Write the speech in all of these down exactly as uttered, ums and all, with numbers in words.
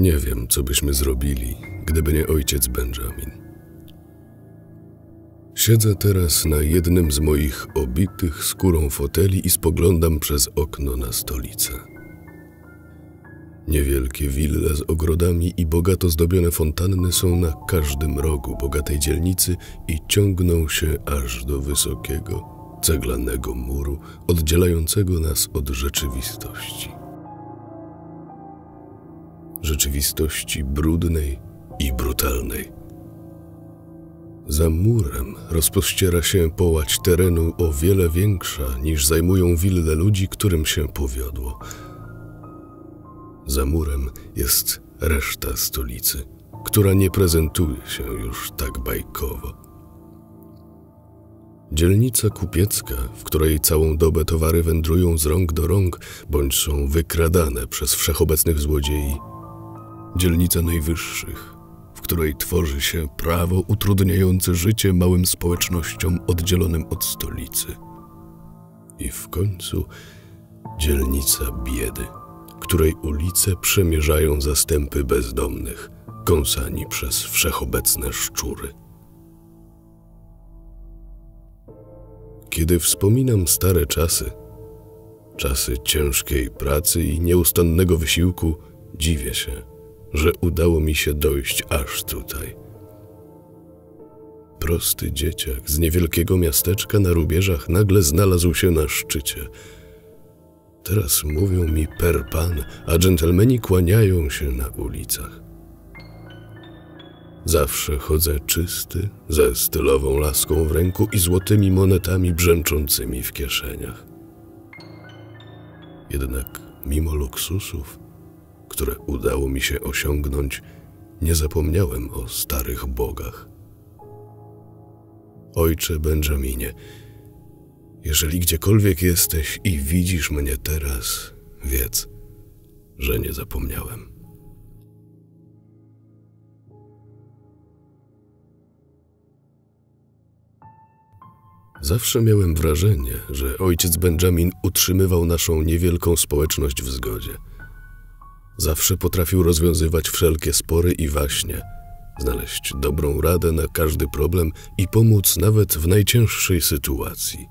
Nie wiem, co byśmy zrobili, gdyby nie ojciec Benjamin. Siedzę teraz na jednym z moich obitych skórą foteli i spoglądam przez okno na stolicę. Niewielkie wille z ogrodami i bogato zdobione fontanny są na każdym rogu bogatej dzielnicy i ciągną się aż do wysokiego, ceglanego muru oddzielającego nas od rzeczywistości. Rzeczywistości brudnej i brutalnej. Za murem rozpościera się połać terenu o wiele większa niż zajmują wille ludzi, którym się powiodło. Za murem jest reszta stolicy, która nie prezentuje się już tak bajkowo. Dzielnica kupiecka, w której całą dobę towary wędrują z rąk do rąk, bądź są wykradane przez wszechobecnych złodziei. Dzielnica najwyższych, w której tworzy się prawo utrudniające życie małym społecznościom oddzielonym od stolicy. I w końcu dzielnica biedy, której ulice przemierzają zastępy bezdomnych, kąsani przez wszechobecne szczury. Kiedy wspominam stare czasy, czasy ciężkiej pracy i nieustannego wysiłku, dziwię się, że udało mi się dojść aż tutaj. Prosty dzieciak z niewielkiego miasteczka na rubieżach nagle znalazł się na szczycie. Teraz mówią mi per pan, a dżentelmeni kłaniają się na ulicach. Zawsze chodzę czysty, ze stylową laską w ręku i złotymi monetami brzęczącymi w kieszeniach. Jednak mimo luksusów, które udało mi się osiągnąć, nie zapomniałem o starych bogach. Ojcze Benjaminie, jeżeli gdziekolwiek jesteś i widzisz mnie teraz, wiedz, że nie zapomniałem. Zawsze miałem wrażenie, że ojciec Benjamin utrzymywał naszą niewielką społeczność w zgodzie. Zawsze potrafił rozwiązywać wszelkie spory i waśnie, znaleźć dobrą radę na każdy problem i pomóc nawet w najcięższej sytuacji.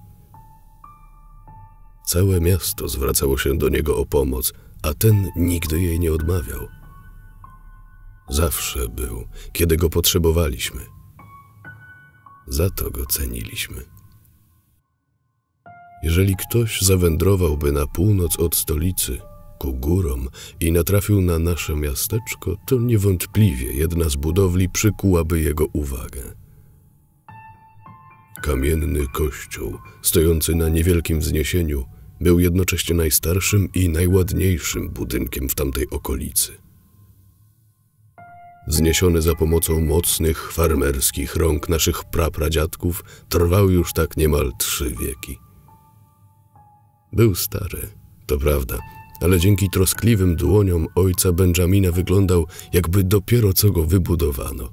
Całe miasto zwracało się do niego o pomoc, a ten nigdy jej nie odmawiał. Zawsze był, kiedy go potrzebowaliśmy. Za to go ceniliśmy. Jeżeli ktoś zawędrowałby na północ od stolicy, ku górom i natrafił na nasze miasteczko, to niewątpliwie jedna z budowli przykułaby jego uwagę. Kamienny kościół, stojący na niewielkim wzniesieniu, był jednocześnie najstarszym i najładniejszym budynkiem w tamtej okolicy. Wzniesiony za pomocą mocnych, farmerskich rąk naszych prapradziadków, trwał już tak niemal trzy wieki. Był stary, to prawda, ale dzięki troskliwym dłoniom ojca Benjamina wyglądał, jakby dopiero co go wybudowano.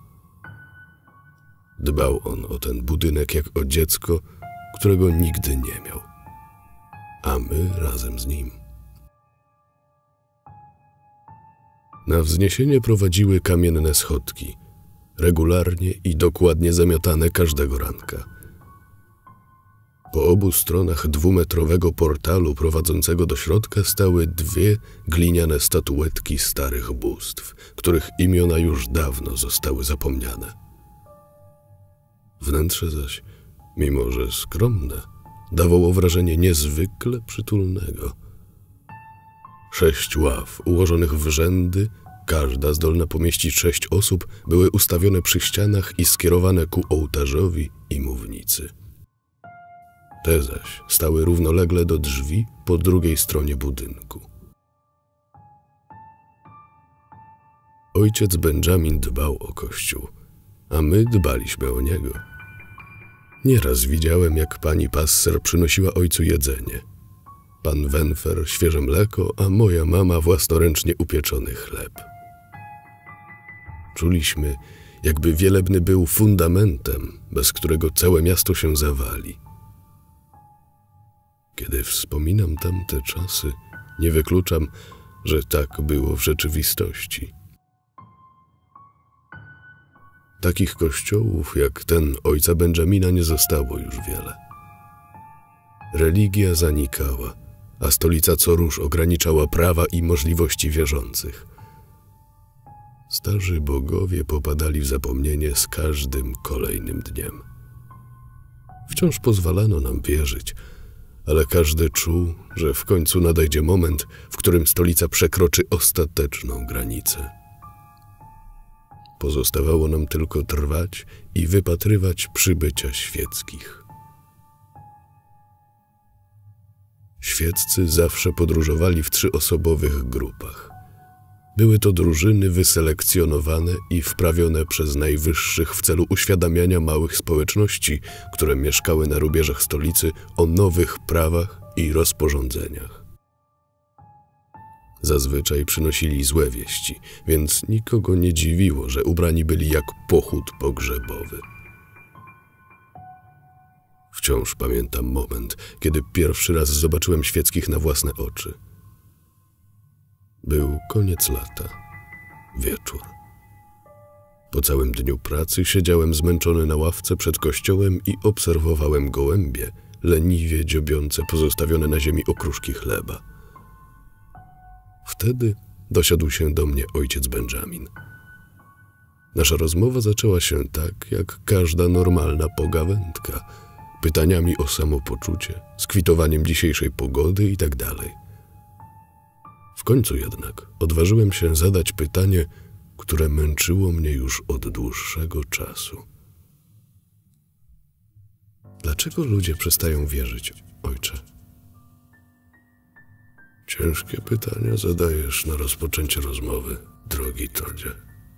Dbał on o ten budynek jak o dziecko, którego nigdy nie miał, a my razem z nim. Na wzniesienie prowadziły kamienne schodki, regularnie i dokładnie zamiatane każdego ranka. Po obu stronach dwumetrowego portalu prowadzącego do środka stały dwie gliniane statuetki starych bóstw, których imiona już dawno zostały zapomniane. Wnętrze zaś, mimo że skromne, dawało wrażenie niezwykle przytulnego. Sześć ław ułożonych w rzędy, każda zdolna pomieścić sześć osób, były ustawione przy ścianach i skierowane ku ołtarzowi i mównicy. Te zaś stały równolegle do drzwi po drugiej stronie budynku. Ojciec Benjamin dbał o kościół, a my dbaliśmy o niego. Nieraz widziałem, jak pani Passer przynosiła ojcu jedzenie. Pan Wenfer świeże mleko, a moja mama własnoręcznie upieczony chleb. Czuliśmy, jakby wielebny był fundamentem, bez którego całe miasto się zawali. Kiedy wspominam tamte czasy, nie wykluczam, że tak było w rzeczywistości. Takich kościołów jak ten ojca Benjamina nie zostało już wiele. Religia zanikała, a stolica co rusz ograniczała prawa i możliwości wierzących. Starzy bogowie popadali w zapomnienie z każdym kolejnym dniem. Wciąż pozwalano nam wierzyć, ale każdy czuł, że w końcu nadejdzie moment, w którym stolica przekroczy ostateczną granicę. Pozostawało nam tylko trwać i wypatrywać przybycia świeckich. Świeccy zawsze podróżowali w trzyosobowych grupach. Były to drużyny wyselekcjonowane i wprawione przez najwyższych w celu uświadamiania małych społeczności, które mieszkały na rubieżach stolicy, o nowych prawach i rozporządzeniach. Zazwyczaj przynosili złe wieści, więc nikogo nie dziwiło, że ubrani byli jak pochód pogrzebowy. Wciąż pamiętam moment, kiedy pierwszy raz zobaczyłem świeckich na własne oczy. Był koniec lata, wieczór. Po całym dniu pracy siedziałem zmęczony na ławce przed kościołem i obserwowałem gołębie, leniwie dziobiące pozostawione na ziemi okruszki chleba. Wtedy dosiadł się do mnie ojciec Benjamin. Nasza rozmowa zaczęła się tak, jak każda normalna pogawędka, pytaniami o samopoczucie, skwitowaniem dzisiejszej pogody i tak dalej. W końcu jednak odważyłem się zadać pytanie, które męczyło mnie już od dłuższego czasu. Dlaczego ludzie przestają wierzyć, ojcze? Ciężkie pytania zadajesz na rozpoczęcie rozmowy, drogi Todzie.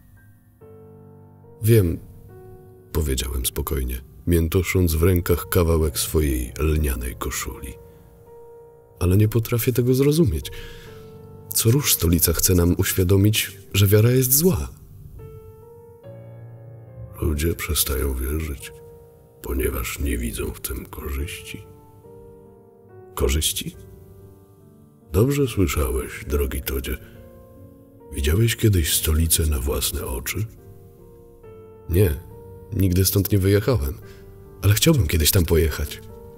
Wiem, powiedziałem spokojnie, miętosząc w rękach kawałek swojej lnianej koszuli. Ale nie potrafię tego zrozumieć. Co rusz stolica chce nam uświadomić, że wiara jest zła. Ludzie przestają wierzyć, ponieważ nie widzą w tym korzyści. Korzyści? Dobrze słyszałeś, drogi Todzie. Widziałeś kiedyś stolicę na własne oczy? Nie, nigdy stąd nie wyjechałem, ale chciałbym kiedyś tam pojechać.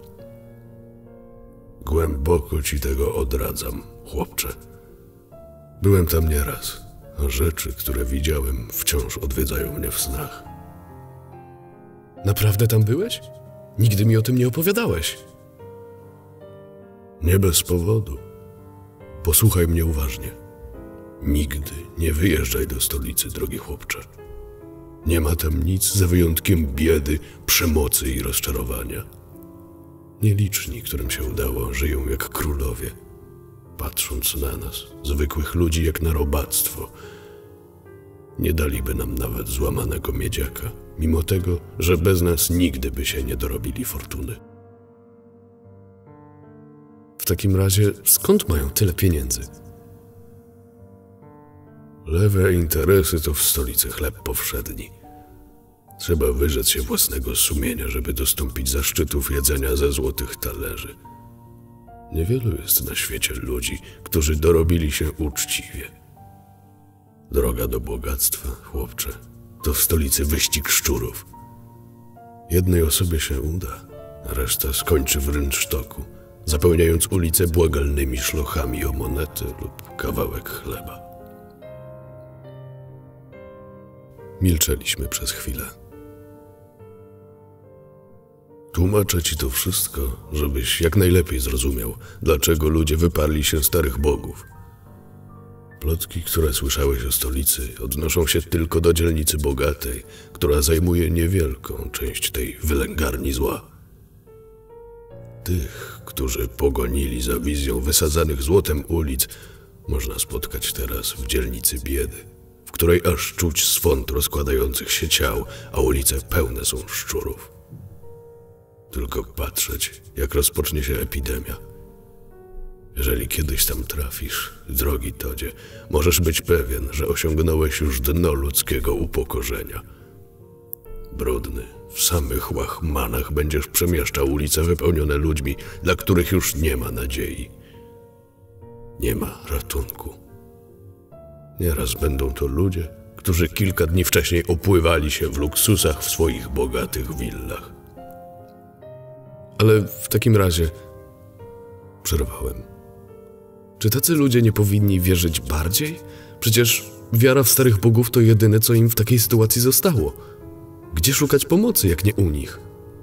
Głęboko ci tego odradzam, chłopcze. Byłem tam nieraz, a rzeczy, które widziałem, wciąż odwiedzają mnie w snach. Naprawdę tam byłeś? Nigdy mi o tym nie opowiadałeś. Nie bez powodu. Posłuchaj mnie uważnie. Nigdy nie wyjeżdżaj do stolicy, drogi chłopcze. Nie ma tam nic za wyjątkiem biedy, przemocy i rozczarowania. Nieliczni, którym się udało, żyją jak królowie, patrząc na nas, zwykłych ludzi, jak na robactwo. Nie daliby nam nawet złamanego miedziaka, mimo tego, że bez nas nigdy by się nie dorobili fortuny. W takim razie skąd mają tyle pieniędzy? Lewe interesy to w stolicy chleb powszedni. Trzeba wyrzec się własnego sumienia, żeby dostąpić zaszczytów jedzenia ze złotych talerzy. Niewielu jest na świecie ludzi, którzy dorobili się uczciwie. Droga do bogactwa, chłopcze, to w stolicy wyścig szczurów. Jednej osobie się uda, a reszta skończy w rynsztoku, zapełniając ulice błagalnymi szlochami o monety lub kawałek chleba. Milczeliśmy przez chwilę. Tłumaczę ci to wszystko, żebyś jak najlepiej zrozumiał, dlaczego ludzie wyparli się starych bogów. Plotki, które słyszałeś o stolicy, odnoszą się tylko do dzielnicy bogatej, która zajmuje niewielką część tej wylęgarni zła. Tych, którzy pogonili za wizją wysadzanych złotem ulic, można spotkać teraz w dzielnicy biedy, w której aż czuć swąd rozkładających się ciał, a ulice pełne są szczurów. Tylko patrzeć, jak rozpocznie się epidemia. Jeżeli kiedyś tam trafisz, drogi Todzie, możesz być pewien, że osiągnąłeś już dno ludzkiego upokorzenia. Brudny, w samych łachmanach będziesz przemieszczał ulice wypełnione ludźmi, dla których już nie ma nadziei. Nie ma ratunku, Nieraz będą to ludzie, którzy kilka dni wcześniej opływali się w luksusach w swoich bogatych willach. Ale w takim razie... Przerwałem. Czy tacy ludzie nie powinni wierzyć bardziej? Przecież wiara w starych bogów to jedyne, co im w takiej sytuacji zostało. Gdzie szukać pomocy, jak nie u nich?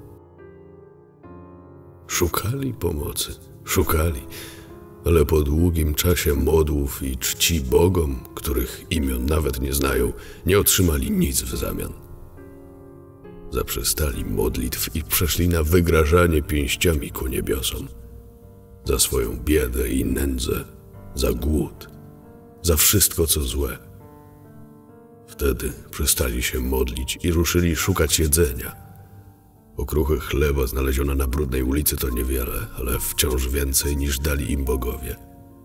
Szukali pomocy, szukali, ale po długim czasie modłów i czci bogom, których imion nawet nie znają, nie otrzymali nic w zamian. Zaprzestali modlitw i przeszli na wygrażanie pięściami ku niebiosom. Za swoją biedę i nędzę, za głód, za wszystko, co złe. Wtedy przestali się modlić i ruszyli szukać jedzenia. Okruchy chleba znalezione na brudnej ulicy to niewiele, ale wciąż więcej niż dali im bogowie.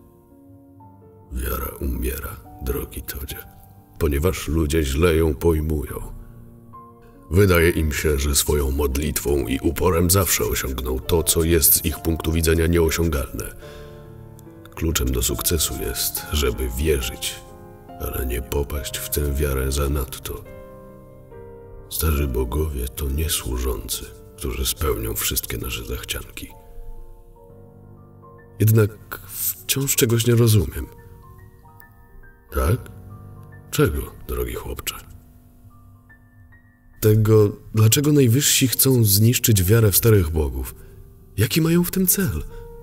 Wiara umiera, drogi Todzie, ponieważ ludzie źle ją pojmują. Wydaje im się, że swoją modlitwą i uporem zawsze osiągną to, co jest z ich punktu widzenia nieosiągalne. Kluczem do sukcesu jest, żeby wierzyć, ale nie popaść w tę wiarę zanadto. Starzy bogowie to nie służący, którzy spełnią wszystkie nasze zachcianki. Jednak wciąż czegoś nie rozumiem. Tak? Czego, drogi chłopcze? Tego, dlaczego najwyżsi chcą zniszczyć wiarę w starych bogów. Jaki mają w tym cel?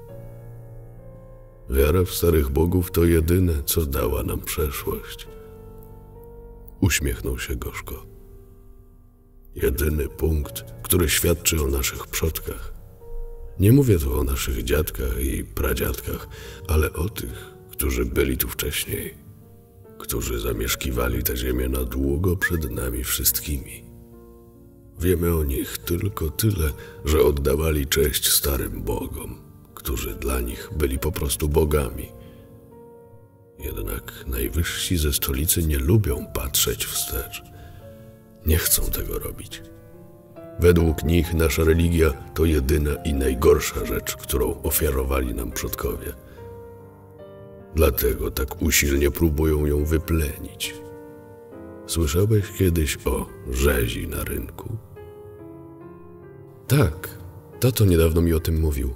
Wiara w starych bogów to jedyne, co dała nam przeszłość. Uśmiechnął się gorzko. Jedyny punkt, który świadczy o naszych przodkach. Nie mówię tu o naszych dziadkach i pradziadkach, ale o tych, którzy byli tu wcześniej, którzy zamieszkiwali tę ziemię na długo przed nami wszystkimi. Wiemy o nich tylko tyle, że oddawali cześć starym bogom, którzy dla nich byli po prostu bogami. Jednak najwyżsi ze stolicy nie lubią patrzeć wstecz. Nie chcą tego robić. Według nich nasza religia to jedyna i najgorsza rzecz, którą ofiarowali nam przodkowie. Dlatego tak usilnie próbują ją wyplenić. Słyszałeś kiedyś o rzezi na rynku? Tak, tato niedawno mi o tym mówił.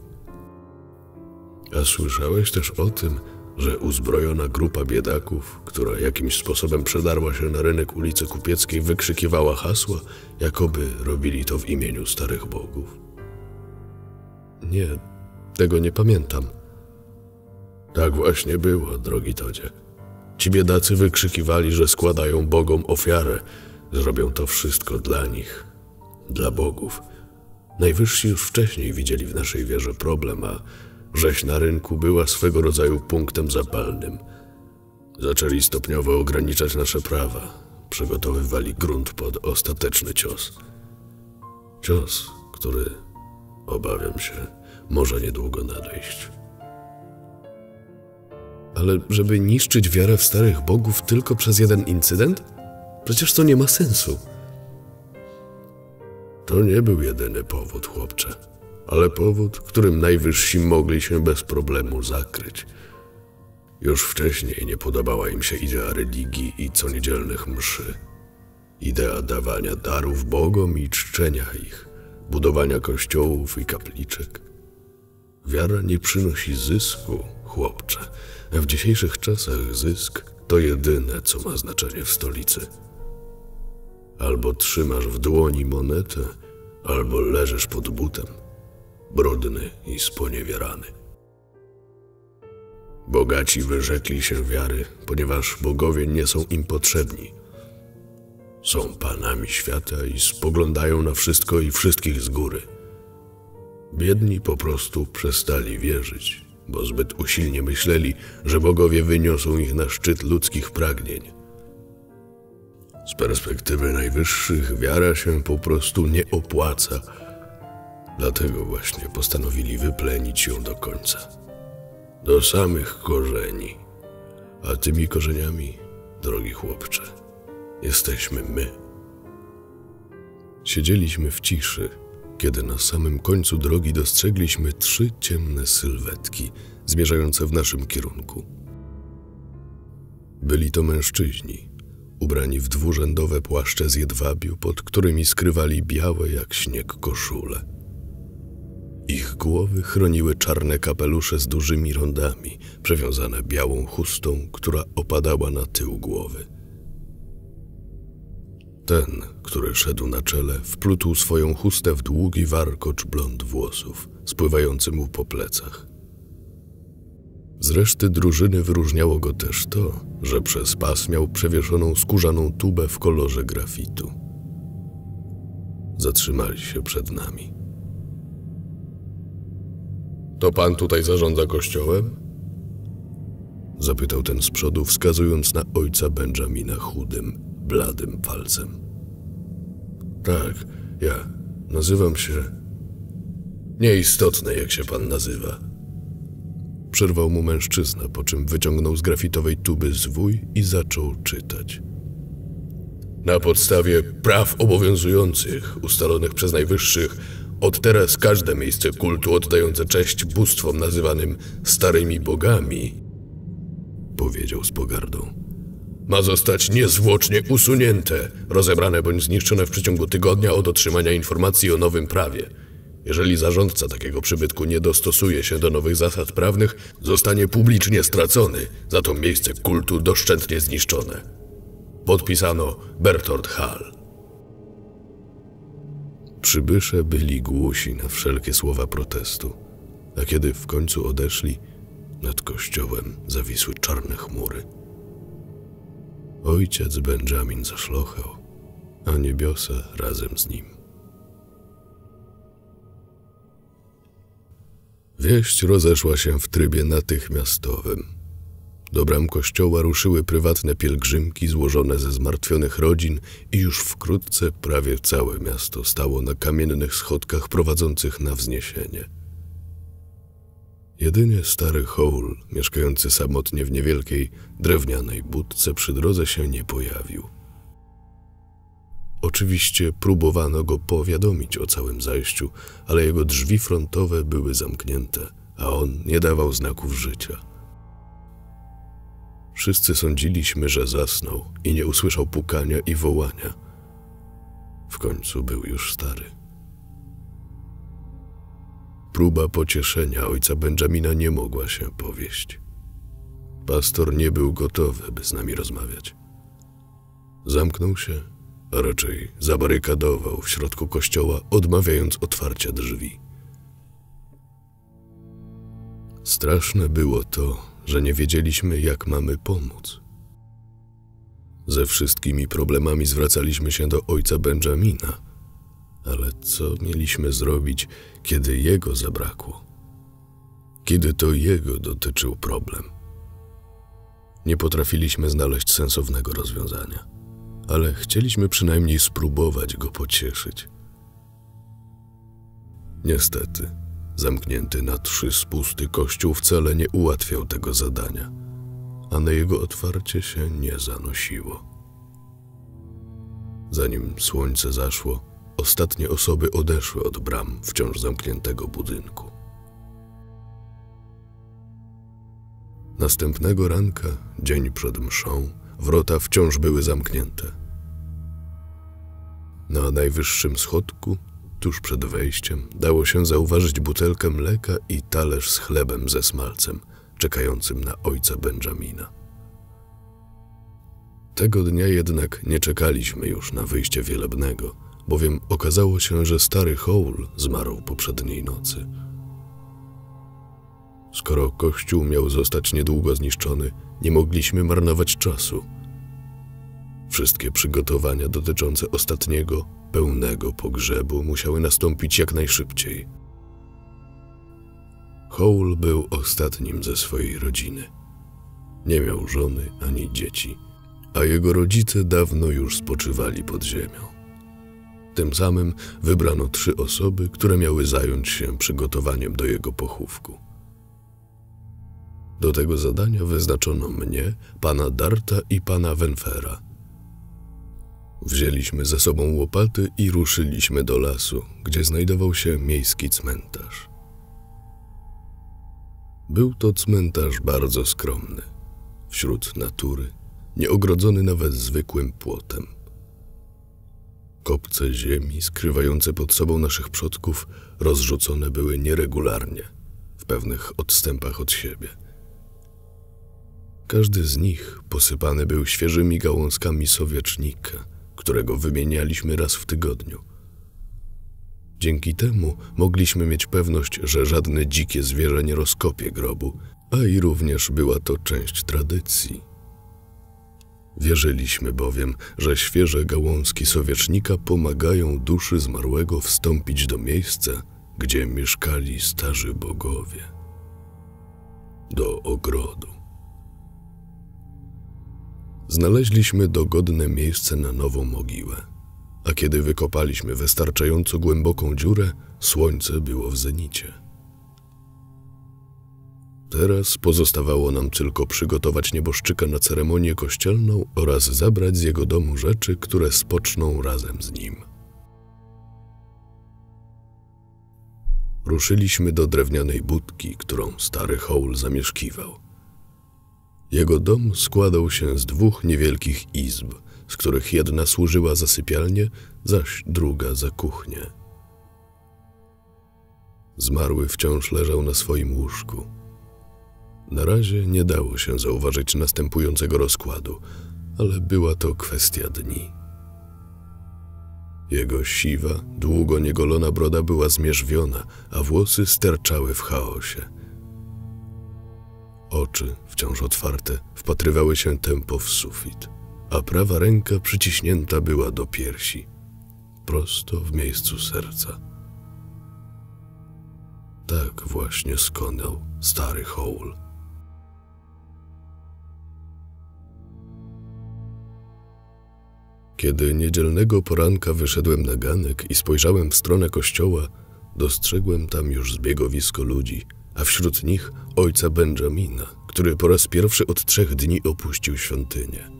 A słyszałeś też o tym, że uzbrojona grupa biedaków, która jakimś sposobem przedarła się na rynek ulicy Kupieckiej, wykrzykiwała hasła, jakoby robili to w imieniu starych bogów? Nie, tego nie pamiętam. Tak właśnie było, drogi Todzie. Ci biedacy wykrzykiwali, że składają bogom ofiarę, zrobią to wszystko dla nich, dla bogów. Najwyżsi już wcześniej widzieli w naszej wierze problem, a rzeź na rynku była swego rodzaju punktem zapalnym. Zaczęli stopniowo ograniczać nasze prawa, przygotowywali grunt pod ostateczny cios. Cios, który, obawiam się, może niedługo nadejść. Ale żeby niszczyć wiarę w starych bogów tylko przez jeden incydent? Przecież to nie ma sensu. To nie był jedyny powód, chłopcze, ale powód, którym najwyżsi mogli się bez problemu zakryć. Już wcześniej nie podobała im się idea religii i coniedzielnych mszy. Idea dawania darów bogom i czczenia ich, budowania kościołów i kapliczek. Wiara nie przynosi zysku, chłopcze, a w dzisiejszych czasach zysk to jedyne, co ma znaczenie w stolicy. Albo trzymasz w dłoni monetę, albo leżysz pod butem, brudny i sponiewierany. Bogaci wyrzekli się wiary, ponieważ bogowie nie są im potrzebni. Są panami świata i spoglądają na wszystko i wszystkich z góry. Biedni po prostu przestali wierzyć, bo zbyt usilnie myśleli, że bogowie wyniosą ich na szczyt ludzkich pragnień. Z perspektywy najwyższych wiara się po prostu nie opłaca. Dlatego właśnie postanowili wyplenić ją do końca. Do samych korzeni. A tymi korzeniami, drogi chłopcze, jesteśmy my. Siedzieliśmy w ciszy, kiedy na samym końcu drogi dostrzegliśmy trzy ciemne sylwetki zmierzające w naszym kierunku. Byli to mężczyźni, ubrani w dwurzędowe płaszcze z jedwabiu, pod którymi skrywali białe jak śnieg koszule. Ich głowy chroniły czarne kapelusze z dużymi rondami, przewiązane białą chustą, która opadała na tył głowy. Ten, który szedł na czele, wplótł swoją chustę w długi warkocz blond włosów, spływający mu po plecach. Z reszty drużyny wyróżniało go też to, że przez pas miał przewieszoną skórzaną tubę w kolorze grafitu. Zatrzymali się przed nami. To pan tutaj zarządza kościołem? Zapytał ten z przodu, wskazując na ojca Benjamina chudym, bladym palcem. Tak, ja. Nazywam się... Nieistotne, jak się pan nazywa. Przerwał mu mężczyzna, po czym wyciągnął z grafitowej tuby zwój i zaczął czytać. Na podstawie praw obowiązujących, ustalonych przez najwyższych, od teraz każde miejsce kultu oddające cześć bóstwom nazywanym starymi bogami, powiedział z pogardą, ma zostać niezwłocznie usunięte, rozebrane bądź zniszczone w przeciągu tygodnia od otrzymania informacji o nowym prawie. Jeżeli zarządca takiego przybytku nie dostosuje się do nowych zasad prawnych, zostanie publicznie stracony, za to miejsce kultu doszczętnie zniszczone. Podpisano Bertold Hall. Przybysze byli głusi na wszelkie słowa protestu, a kiedy w końcu odeszli, nad kościołem zawisły czarne chmury. Ojciec Benjamin zaszlochał, a niebiosa razem z nim. Wieść rozeszła się w trybie natychmiastowym. Do bram kościoła ruszyły prywatne pielgrzymki złożone ze zmartwionych rodzin i już wkrótce prawie całe miasto stało na kamiennych schodkach prowadzących na wzniesienie. Jedynie stary Hole, mieszkający samotnie w niewielkiej, drewnianej budce przy drodze się nie pojawił. Oczywiście próbowano go powiadomić o całym zajściu, ale jego drzwi frontowe były zamknięte, a on nie dawał znaków życia. Wszyscy sądziliśmy, że zasnął i nie usłyszał pukania i wołania. W końcu był już stary. Próba pocieszenia ojca Benjamina nie mogła się powieść. Pastor nie był gotowy, by z nami rozmawiać. Zamknął się, a raczej zabarykadował w środku kościoła, odmawiając otwarcia drzwi. Straszne było to, że nie wiedzieliśmy, jak mamy pomóc. Ze wszystkimi problemami zwracaliśmy się do ojca Benjamina, ale co mieliśmy zrobić, kiedy jego zabrakło? Kiedy to jego dotyczył problem? Nie potrafiliśmy znaleźć sensownego rozwiązania, ale chcieliśmy przynajmniej spróbować go pocieszyć. Niestety, zamknięty na trzy spusty kościół wcale nie ułatwiał tego zadania, a na jego otwarcie się nie zanosiło. Zanim słońce zaszło, ostatnie osoby odeszły od bram wciąż zamkniętego budynku. Następnego ranka, dzień przed mszą, wrota wciąż były zamknięte. Na najwyższym schodku, tuż przed wejściem, dało się zauważyć butelkę mleka i talerz z chlebem ze smalcem, czekającym na ojca Benjamina. Tego dnia jednak nie czekaliśmy już na wyjście wielebnego, bowiem okazało się, że stary Hole zmarł poprzedniej nocy. Skoro kościół miał zostać niedługo zniszczony, nie mogliśmy marnować czasu. Wszystkie przygotowania dotyczące ostatniego, pełnego pogrzebu musiały nastąpić jak najszybciej. Hole był ostatnim ze swojej rodziny. Nie miał żony ani dzieci, a jego rodzice dawno już spoczywali pod ziemią. Tym samym wybrano trzy osoby, które miały zająć się przygotowaniem do jego pochówku. Do tego zadania wyznaczono mnie, pana Darta i pana Wenfera. Wzięliśmy ze sobą łopaty i ruszyliśmy do lasu, gdzie znajdował się miejski cmentarz. Był to cmentarz bardzo skromny, wśród natury, nieogrodzony nawet zwykłym płotem. Kopce ziemi skrywające pod sobą naszych przodków rozrzucone były nieregularnie, w pewnych odstępach od siebie. Każdy z nich posypany był świeżymi gałązkami sowiecznika, którego wymienialiśmy raz w tygodniu. Dzięki temu mogliśmy mieć pewność, że żadne dzikie zwierzę nie rozkopie grobu, a i również była to część tradycji. Wierzyliśmy bowiem, że świeże gałązki sowiecznika pomagają duszy zmarłego wstąpić do miejsca, gdzie mieszkali starzy bogowie. Do ogrodu. Znaleźliśmy dogodne miejsce na nową mogiłę, a kiedy wykopaliśmy wystarczająco głęboką dziurę, słońce było w zenicie. Teraz pozostawało nam tylko przygotować nieboszczyka na ceremonię kościelną oraz zabrać z jego domu rzeczy, które spoczną razem z nim. Ruszyliśmy do drewnianej budki, którą stary Howl zamieszkiwał. Jego dom składał się z dwóch niewielkich izb, z których jedna służyła za sypialnię, zaś druga za kuchnię. Zmarły wciąż leżał na swoim łóżku. Na razie nie dało się zauważyć następującego rozkładu, ale była to kwestia dni. Jego siwa, długo niegolona broda była zmierzwiona, a włosy sterczały w chaosie. Oczy, wciąż otwarte, wpatrywały się tępo w sufit, a prawa ręka przyciśnięta była do piersi, prosto w miejscu serca. Tak właśnie skonał stary Howl. Kiedy niedzielnego poranka wyszedłem na ganek i spojrzałem w stronę kościoła, dostrzegłem tam już zbiegowisko ludzi, a wśród nich ojca Benjamina, który po raz pierwszy od trzech dni opuścił świątynię.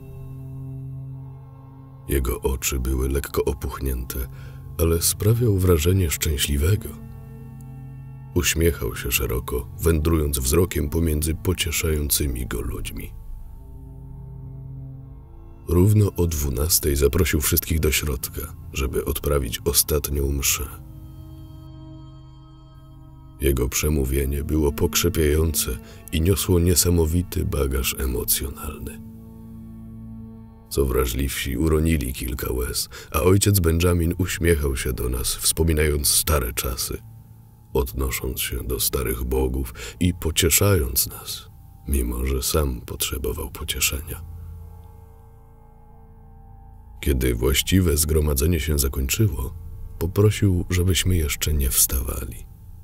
Jego oczy były lekko opuchnięte, ale sprawiał wrażenie szczęśliwego. Uśmiechał się szeroko, wędrując wzrokiem pomiędzy pocieszającymi go ludźmi. Równo o dwunastej zaprosił wszystkich do środka, żeby odprawić ostatnią mszę. Jego przemówienie było pokrzepiające i niosło niesamowity bagaż emocjonalny. Co wrażliwsi uronili kilka łez, a ojciec Benjamin uśmiechał się do nas, wspominając stare czasy, odnosząc się do starych bogów i pocieszając nas, mimo że sam potrzebował pocieszenia. Kiedy właściwe zgromadzenie się zakończyło, poprosił, żebyśmy jeszcze nie wstawali.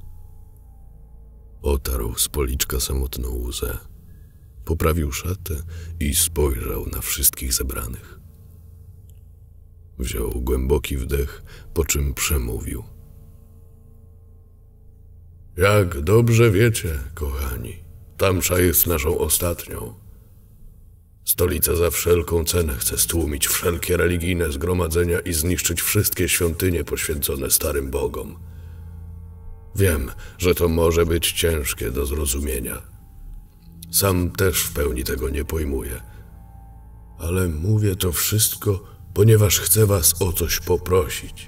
Otarł z policzka samotną łzę, poprawił szatę i spojrzał na wszystkich zebranych. Wziął głęboki wdech, po czym przemówił. Jak dobrze wiecie, kochani, ta msza jest naszą ostatnią. Stolica za wszelką cenę chce stłumić wszelkie religijne zgromadzenia i zniszczyć wszystkie świątynie poświęcone starym bogom. Wiem, że to może być ciężkie do zrozumienia. Sam też w pełni tego nie pojmuję. Ale mówię to wszystko, ponieważ chcę was o coś poprosić.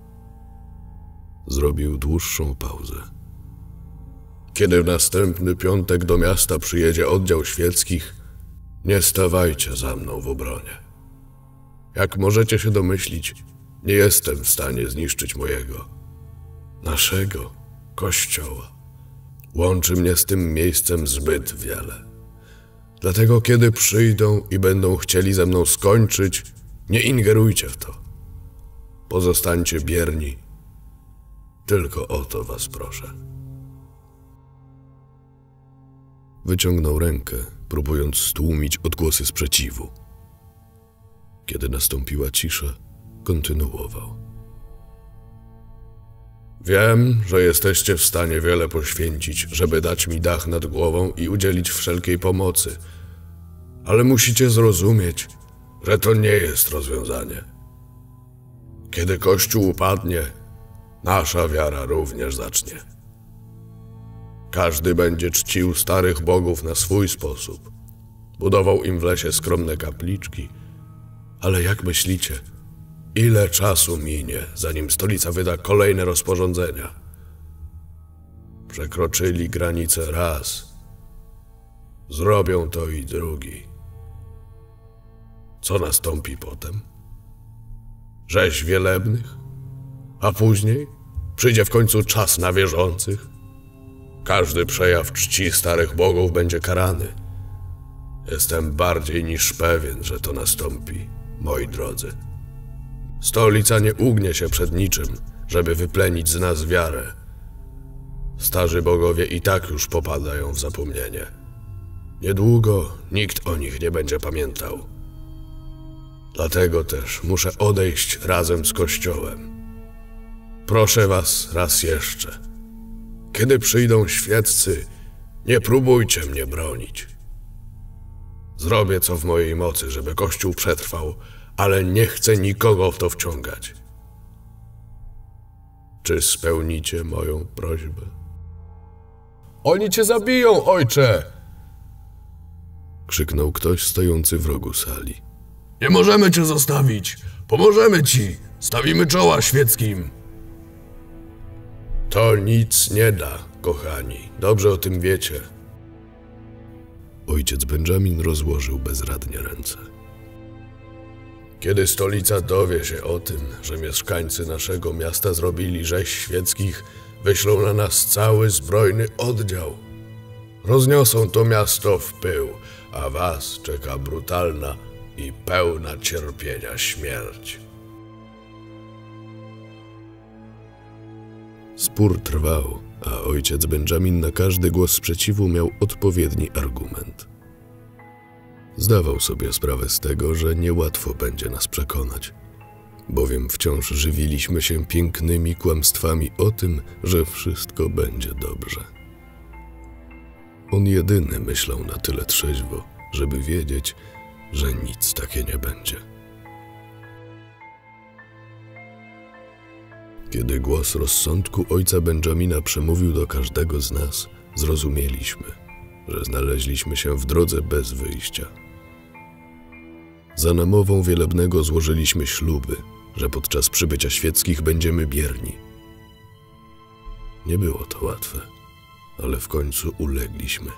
Zrobił dłuższą pauzę. Kiedy w następny piątek do miasta przyjedzie oddział świeckich, nie stawajcie za mną w obronie. Jak możecie się domyślić, nie jestem w stanie zniszczyć mojego, naszego kościoła. Łączy mnie z tym miejscem zbyt wiele. Dlatego kiedy przyjdą i będą chcieli ze mną skończyć, nie ingerujcie w to. Pozostańcie bierni. Tylko o to was proszę. Wyciągnął rękę, próbując stłumić odgłosy sprzeciwu. Kiedy nastąpiła cisza, kontynuował. Wiem, że jesteście w stanie wiele poświęcić, żeby dać mi dach nad głową i udzielić wszelkiej pomocy, ale musicie zrozumieć, że to nie jest rozwiązanie. Kiedy Kościół upadnie, nasza wiara również zacznie. Każdy będzie czcił starych bogów na swój sposób, Budował im w lesie skromne kapliczki. Ale jak myślicie, ile czasu minie, zanim stolica wyda kolejne rozporządzenia? Przekroczyli granicę raz. Zrobią to i drugi. Co nastąpi potem? Rzeź wielebnych? A później przyjdzie w końcu czas na wierzących. Każdy przejaw czci starych bogów będzie karany. Jestem bardziej niż pewien, że to nastąpi, moi drodzy. Stolica nie ugnie się przed niczym, żeby wyplenić z nas wiarę. Starzy bogowie i tak już popadają w zapomnienie. Niedługo nikt o nich nie będzie pamiętał. Dlatego też muszę odejść razem z Kościołem. Proszę was raz jeszcze. Kiedy przyjdą świeccy, nie próbujcie mnie bronić. Zrobię co w mojej mocy, żeby Kościół przetrwał, ale nie chcę nikogo w to wciągać. Czy spełnicie moją prośbę? Oni cię zabiją, ojcze! Krzyknął ktoś stojący w rogu sali. Nie możemy cię zostawić! Pomożemy ci! Stawimy czoła świeckim! To nic nie da, kochani. Dobrze o tym wiecie. Ojciec Benjamin rozłożył bezradnie ręce. Kiedy stolica dowie się o tym, że mieszkańcy naszego miasta zrobili rzeź świeckich, wyślą na nas cały zbrojny oddział. Rozniosą to miasto w pył, a was czeka brutalna i pełna cierpienia śmierć. Spór trwał, a ojciec Benjamin na każdy głos sprzeciwu miał odpowiedni argument. Zdawał sobie sprawę z tego, że niełatwo będzie nas przekonać, bowiem wciąż żywiliśmy się pięknymi kłamstwami o tym, że wszystko będzie dobrze. On jedyny myślał na tyle trzeźwo, żeby wiedzieć, że nic takie nie będzie. Kiedy głos rozsądku ojca Benjamina przemówił do każdego z nas, zrozumieliśmy, że znaleźliśmy się w drodze bez wyjścia. Za namową Wielebnego złożyliśmy śluby, że podczas przybycia świeckich będziemy bierni. Nie było to łatwe, ale w końcu ulegliśmy.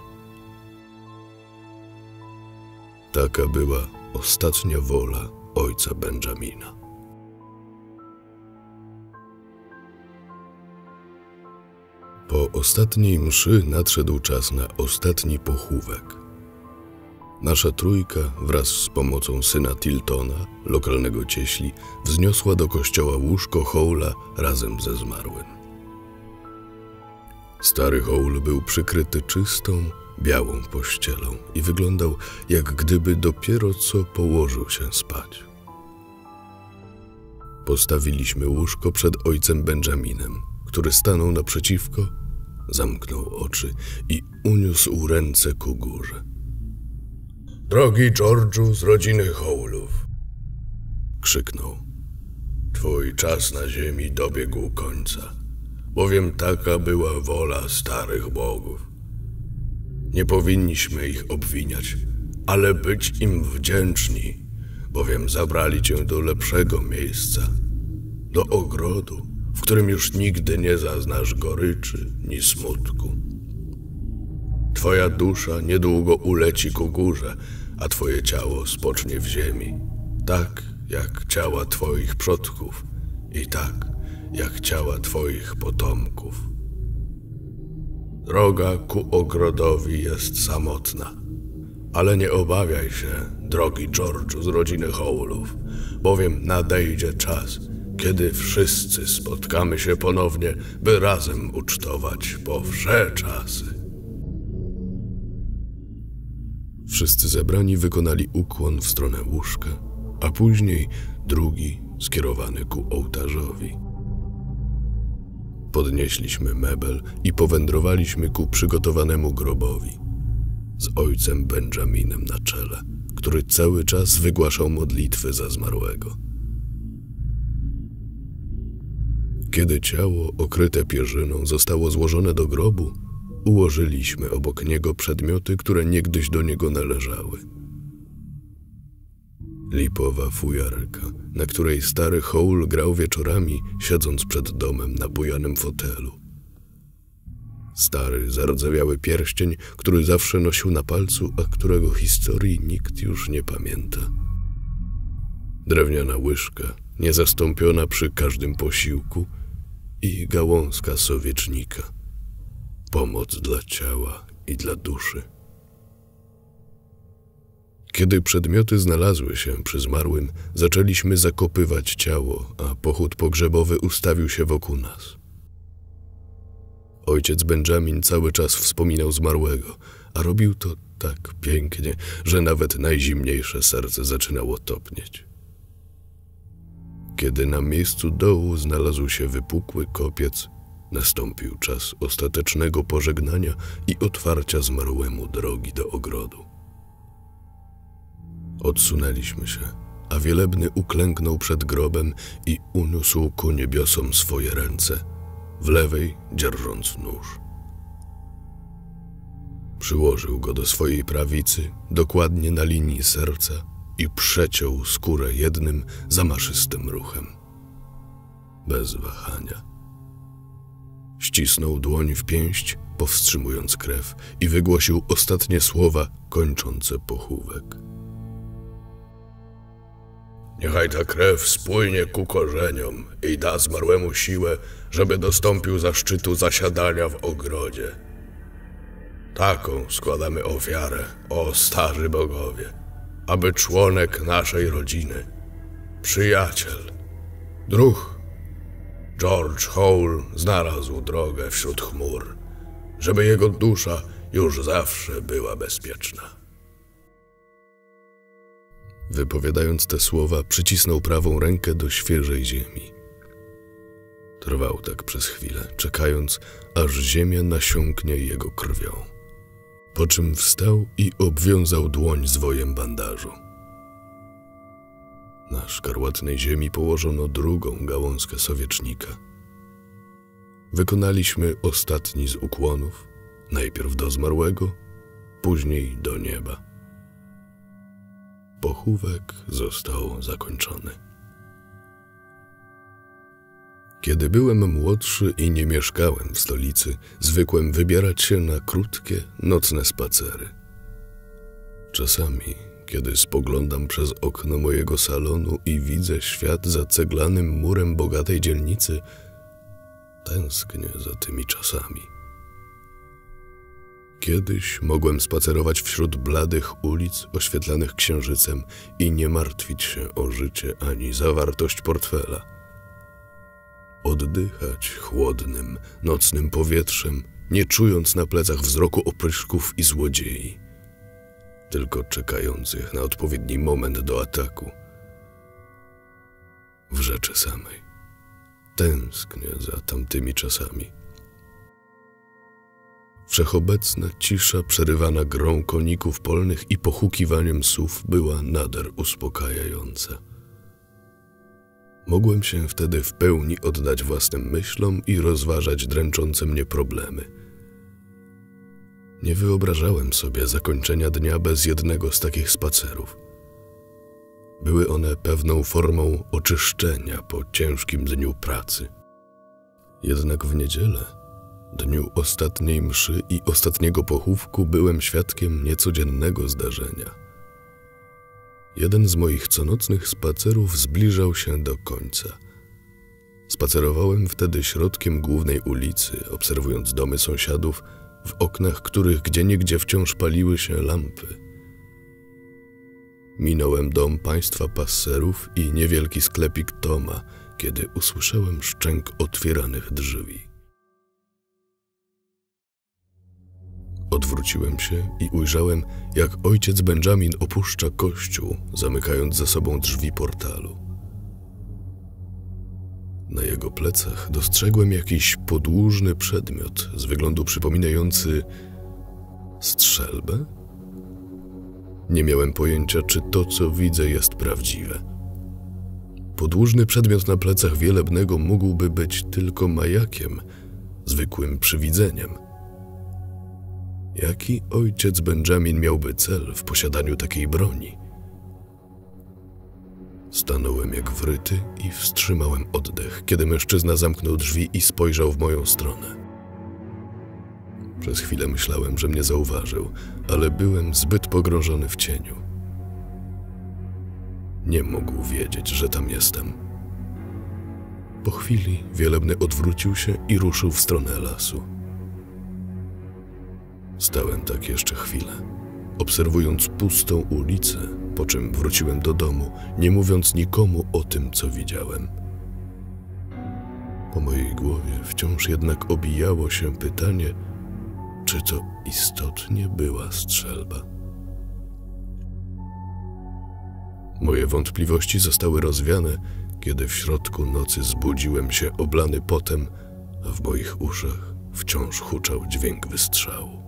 Taka była ostatnia wola ojca Benjamina. Po ostatniej mszy nadszedł czas na ostatni pochówek. Nasza trójka wraz z pomocą syna Tiltona, lokalnego cieśli, wzniosła do kościoła łóżko Houla razem ze zmarłym. Stary Houl był przykryty czystą, białą pościelą i wyglądał, jak gdyby dopiero co położył się spać. Postawiliśmy łóżko przed ojcem Benjaminem, który stanął naprzeciwko, zamknął oczy i uniósł ręce ku górze. Drogi George'u z rodziny Houlów, krzyknął. Twój czas na ziemi dobiegł końca, bowiem taka była wola starych bogów. Nie powinniśmy ich obwiniać, ale być im wdzięczni, bowiem zabrali cię do lepszego miejsca, do ogrodu, w którym już nigdy nie zaznasz goryczy ni smutku. Twoja dusza niedługo uleci ku górze, a twoje ciało spocznie w ziemi, tak jak ciała twoich przodków i tak jak ciała twoich potomków. Droga ku ogrodowi jest samotna, ale nie obawiaj się, drogi George'u z rodziny Houlów, bowiem nadejdzie czas, kiedy wszyscy spotkamy się ponownie, by razem ucztować po wsze czasy. Wszyscy zebrani wykonali ukłon w stronę łóżka, a później drugi skierowany ku ołtarzowi. Podnieśliśmy mebel i powędrowaliśmy ku przygotowanemu grobowi, z ojcem Benjaminem na czele, który cały czas wygłaszał modlitwy za zmarłego. Kiedy ciało okryte pierzyną zostało złożone do grobu, ułożyliśmy obok niego przedmioty, które niegdyś do niego należały. Lipowa fujarka, na której stary Howl grał wieczorami, siedząc przed domem na bujanym fotelu. Stary, zardzewiały pierścień, który zawsze nosił na palcu, a którego historii nikt już nie pamięta. Drewniana łyżka, niezastąpiona przy każdym posiłku, i gałązka sowiecznika. Pomoc dla ciała i dla duszy. Kiedy przedmioty znalazły się przy zmarłym, zaczęliśmy zakopywać ciało, a pochód pogrzebowy ustawił się wokół nas. Ojciec Benjamin cały czas wspominał zmarłego, a robił to tak pięknie, że nawet najzimniejsze serce zaczynało topnieć. Kiedy na miejscu dołu znalazł się wypukły kopiec, nastąpił czas ostatecznego pożegnania i otwarcia zmarłemu drogi do ogrodu. Odsunęliśmy się, a wielebny uklęknął przed grobem i uniósł ku niebiosom swoje ręce, w lewej dzierżąc nóż. Przyłożył go do swojej prawicy, dokładnie na linii serca, i przeciął skórę jednym zamaszystym ruchem. Bez wahania. Ścisnął dłoń w pięść, powstrzymując krew, i wygłosił ostatnie słowa kończące pochówek. Niechaj ta krew spłynie ku korzeniom i da zmarłemu siłę, żeby dostąpił zaszczytu zasiadania w ogrodzie. Taką składamy ofiarę, o starzy bogowie, aby członek naszej rodziny, przyjaciel, druh, George Howl znalazł drogę wśród chmur, żeby jego dusza już zawsze była bezpieczna. Wypowiadając te słowa, przycisnął prawą rękę do świeżej ziemi. Trwał tak przez chwilę, czekając, aż ziemia nasiąknie jego krwią. Po czym wstał i obwiązał dłoń zwojem bandażu. Na szkarłatnej ziemi położono drugą gałązkę sowiecznika. Wykonaliśmy ostatni z ukłonów, najpierw do zmarłego, później do nieba. Pochówek został zakończony. Kiedy byłem młodszy i nie mieszkałem w stolicy, zwykłem wybierać się na krótkie, nocne spacery. Czasami, kiedy spoglądam przez okno mojego salonu i widzę świat za ceglanym murem bogatej dzielnicy, tęsknię za tymi czasami. Kiedyś mogłem spacerować wśród bladych ulic oświetlanych księżycem i nie martwić się o życie ani zawartość portfela. Oddychać chłodnym, nocnym powietrzem, nie czując na plecach wzroku opryszków i złodziei, tylko czekających na odpowiedni moment do ataku. W rzeczy samej tęsknię za tamtymi czasami. Wszechobecna cisza przerywana grą koników polnych i pochukiwaniem sów była nader uspokajająca. Mogłem się wtedy w pełni oddać własnym myślom i rozważać dręczące mnie problemy. Nie wyobrażałem sobie zakończenia dnia bez jednego z takich spacerów. Były one pewną formą oczyszczenia po ciężkim dniu pracy. Jednak w niedzielę, dniu ostatniej mszy i ostatniego pochówku, byłem świadkiem niecodziennego zdarzenia. Jeden z moich conocnych spacerów zbliżał się do końca. Spacerowałem wtedy środkiem głównej ulicy, obserwując domy sąsiadów, w oknach których gdzieniegdzie wciąż paliły się lampy. Minąłem dom państwa passerów i niewielki sklepik Toma, kiedy usłyszałem szczęk otwieranych drzwi. Odwróciłem się i ujrzałem, jak ojciec Benjamin opuszcza kościół, zamykając za sobą drzwi portalu. Na jego plecach dostrzegłem jakiś podłużny przedmiot z wyglądu przypominający strzelbę. Nie miałem pojęcia, czy to, co widzę, jest prawdziwe. Podłużny przedmiot na plecach wielebnego mógłby być tylko majakiem, zwykłym przywidzeniem. Jaki ojciec Benjamin miałby cel w posiadaniu takiej broni? Stanąłem jak wryty i wstrzymałem oddech, kiedy mężczyzna zamknął drzwi i spojrzał w moją stronę. Przez chwilę myślałem, że mnie zauważył, ale byłem zbyt pogrążony w cieniu. Nie mógł wiedzieć, że tam jestem. Po chwili Wielebny odwrócił się i ruszył w stronę lasu. Stałem tak jeszcze chwilę, obserwując pustą ulicę, po czym wróciłem do domu, nie mówiąc nikomu o tym, co widziałem. Po mojej głowie wciąż jednak obijało się pytanie, czy to istotnie była strzelba. Moje wątpliwości zostały rozwiane, kiedy w środku nocy zbudziłem się oblany potem, a w moich uszach wciąż huczał dźwięk wystrzału.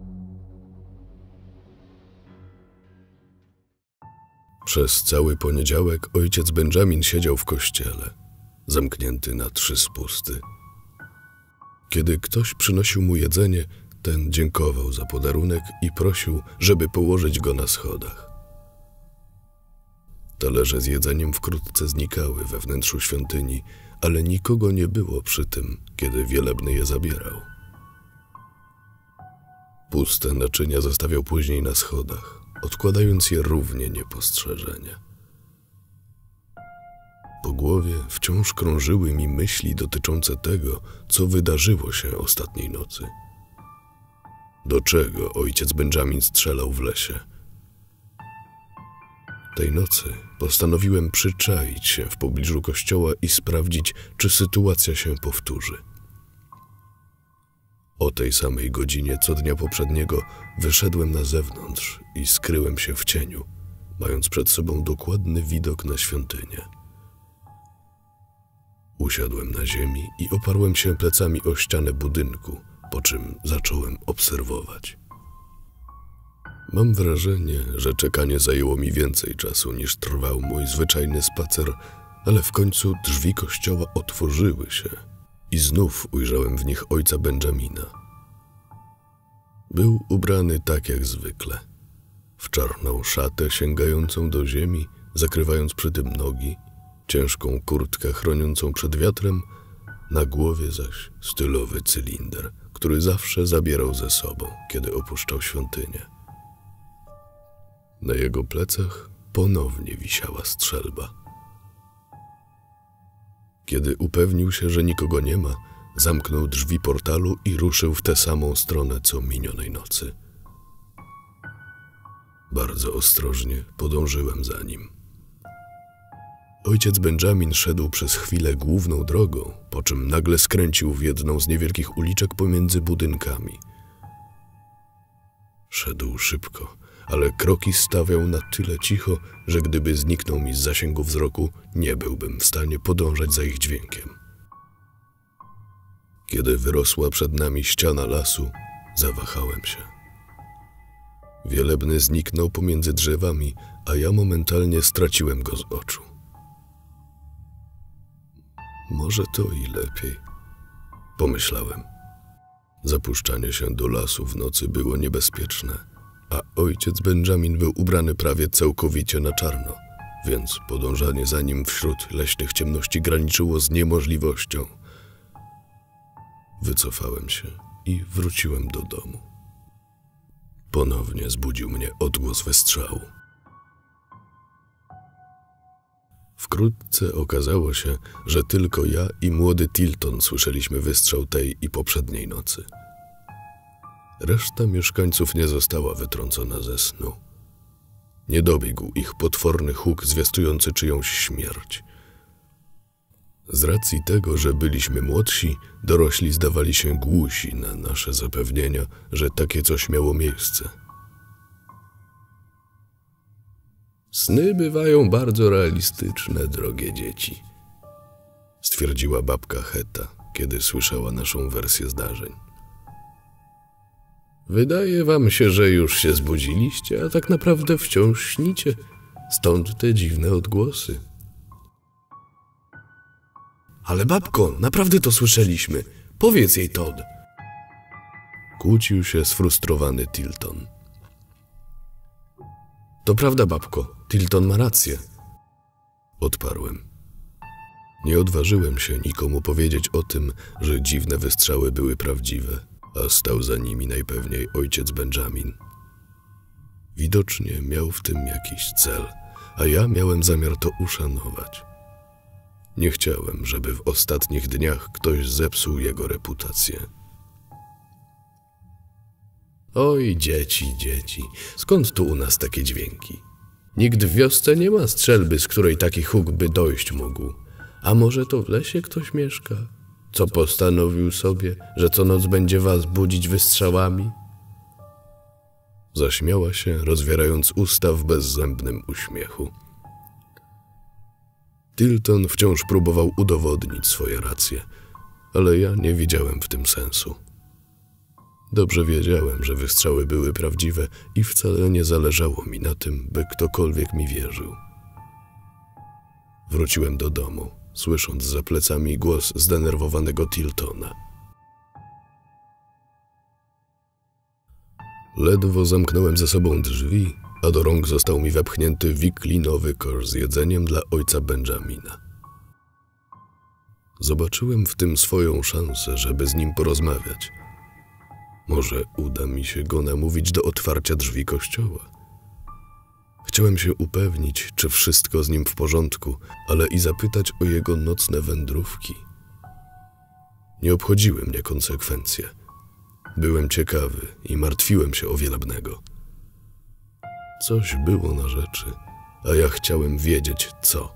Przez cały poniedziałek ojciec Benjamin siedział w kościele, zamknięty na trzy spusty. Kiedy ktoś przynosił mu jedzenie, ten dziękował za podarunek i prosił, żeby położyć go na schodach. Talerze z jedzeniem wkrótce znikały we wnętrzu świątyni, ale nikogo nie było przy tym, kiedy Wielebny je zabierał. Puste naczynia zostawiał później na schodach, odkładając je równie niepostrzeżenie. Po głowie wciąż krążyły mi myśli dotyczące tego, co wydarzyło się ostatniej nocy. Do czego ojciec Benjamin strzelał w lesie? Tej nocy postanowiłem przyczaić się w pobliżu kościoła i sprawdzić, czy sytuacja się powtórzy. O tej samej godzinie co dnia poprzedniego wyszedłem na zewnątrz i skryłem się w cieniu, mając przed sobą dokładny widok na świątynię. Usiadłem na ziemi i oparłem się plecami o ścianę budynku, po czym zacząłem obserwować. Mam wrażenie, że czekanie zajęło mi więcej czasu niż trwał mój zwyczajny spacer, ale w końcu drzwi kościoła otworzyły się i znów ujrzałem w nich ojca Benjamina. Był ubrany tak jak zwykle, w czarną szatę sięgającą do ziemi, zakrywając przy tym nogi, ciężką kurtkę chroniącą przed wiatrem, na głowie zaś stylowy cylinder, który zawsze zabierał ze sobą, kiedy opuszczał świątynię. Na jego plecach ponownie wisiała strzelba. Kiedy upewnił się, że nikogo nie ma, zamknął drzwi portalu i ruszył w tę samą stronę, co minionej nocy. Bardzo ostrożnie podążyłem za nim. Ojciec Benjamin szedł przez chwilę główną drogą, po czym nagle skręcił w jedną z niewielkich uliczek pomiędzy budynkami. Szedł szybko, ale kroki stawiał na tyle cicho, że gdyby zniknął mi z zasięgu wzroku, nie byłbym w stanie podążać za ich dźwiękiem. Kiedy wyrosła przed nami ściana lasu, zawahałem się. Wielebny zniknął pomiędzy drzewami, a ja momentalnie straciłem go z oczu. Może to i lepiej, pomyślałem. Zapuszczanie się do lasu w nocy było niebezpieczne, a ojciec Benjamin był ubrany prawie całkowicie na czarno, więc podążanie za nim wśród leśnych ciemności graniczyło z niemożliwością. Wycofałem się i wróciłem do domu. Ponownie zbudził mnie odgłos wystrzału. Wkrótce okazało się, że tylko ja i młody Tilton słyszeliśmy wystrzał tej i poprzedniej nocy. Reszta mieszkańców nie została wytrącona ze snu. Nie dobiegł ich potworny huk zwiastujący czyjąś śmierć. Z racji tego, że byliśmy młodsi, dorośli zdawali się głusi na nasze zapewnienia, że takie coś miało miejsce. Sny bywają bardzo realistyczne, drogie dzieci, stwierdziła babka Heta, kiedy słyszała naszą wersję zdarzeń. Wydaje wam się, że już się zbudziliście, a tak naprawdę wciąż śnicie. Stąd te dziwne odgłosy. Ale babko, naprawdę to słyszeliśmy. Powiedz jej, Todd. Kłócił się sfrustrowany Tilton. To prawda, babko, Tilton ma rację. Odparłem. Nie odważyłem się nikomu powiedzieć o tym, że dziwne wystrzały były prawdziwe, a stał za nimi najpewniej ojciec Benjamin. Widocznie miał w tym jakiś cel, a ja miałem zamiar to uszanować. Nie chciałem, żeby w ostatnich dniach ktoś zepsuł jego reputację. Oj, dzieci, dzieci, skąd tu u nas takie dźwięki? Nikt w wiosce nie ma strzelby, z której taki huk by dojść mógł. A może to w lesie ktoś mieszka? Co postanowił sobie, że co noc będzie was budzić wystrzałami? Zaśmiała się, rozwierając usta w bezzębnym uśmiechu. Tilton wciąż próbował udowodnić swoje racje, ale ja nie widziałem w tym sensu. Dobrze wiedziałem, że wystrzały były prawdziwe i wcale nie zależało mi na tym, by ktokolwiek mi wierzył. Wróciłem do domu, słysząc za plecami głos zdenerwowanego Tiltona. Ledwo zamknąłem za sobą drzwi, a do rąk został mi wepchnięty wiklinowy kosz z jedzeniem dla ojca Benjamina. Zobaczyłem w tym swoją szansę, żeby z nim porozmawiać. Może uda mi się go namówić do otwarcia drzwi kościoła. Chciałem się upewnić, czy wszystko z nim w porządku, ale i zapytać o jego nocne wędrówki. Nie obchodziły mnie konsekwencje. Byłem ciekawy i martwiłem się o Wielebnego. Coś było na rzeczy, a ja chciałem wiedzieć, co.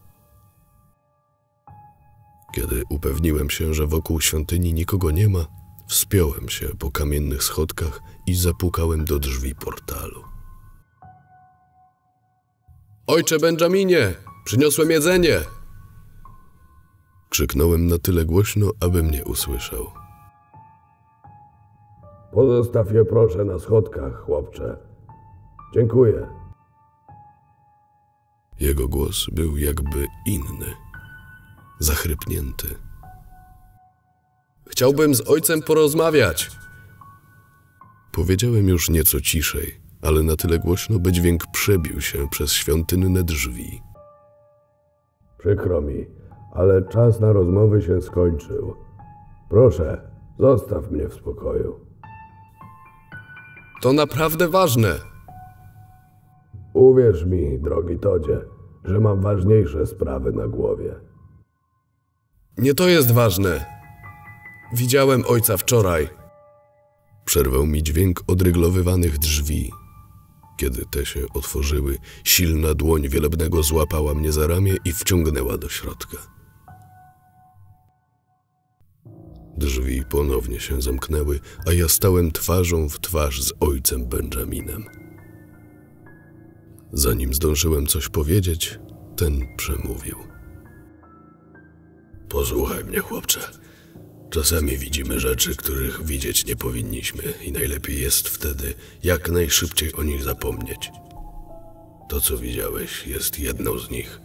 Kiedy upewniłem się, że wokół świątyni nikogo nie ma, wspiąłem się po kamiennych schodkach i zapukałem do drzwi portalu. Ojcze Benjaminie, przyniosłem jedzenie! Krzyknąłem na tyle głośno, aby mnie usłyszał. Pozostaw je proszę na schodkach, chłopcze. Dziękuję. Jego głos był jakby inny, zachrypnięty. Chciałbym z ojcem porozmawiać. Powiedziałem już nieco ciszej, ale na tyle głośno, by dźwięk przebił się przez świątynne drzwi. Przykro mi, ale czas na rozmowy się skończył. Proszę, zostaw mnie w spokoju. To naprawdę ważne. Uwierz mi, drogi Todzie, że mam ważniejsze sprawy na głowie. Nie to jest ważne. Widziałem ojca wczoraj. Przerwał mi dźwięk odryglowywanych drzwi. Kiedy te się otworzyły, silna dłoń Wielebnego złapała mnie za ramię i wciągnęła do środka. Drzwi ponownie się zamknęły, a ja stałem twarzą w twarz z ojcem Benjaminem. Zanim zdążyłem coś powiedzieć, ten przemówił. Posłuchaj mnie, chłopcze. Czasami widzimy rzeczy, których widzieć nie powinniśmy i najlepiej jest wtedy jak najszybciej o nich zapomnieć. To, co widziałeś, jest jedną z nich.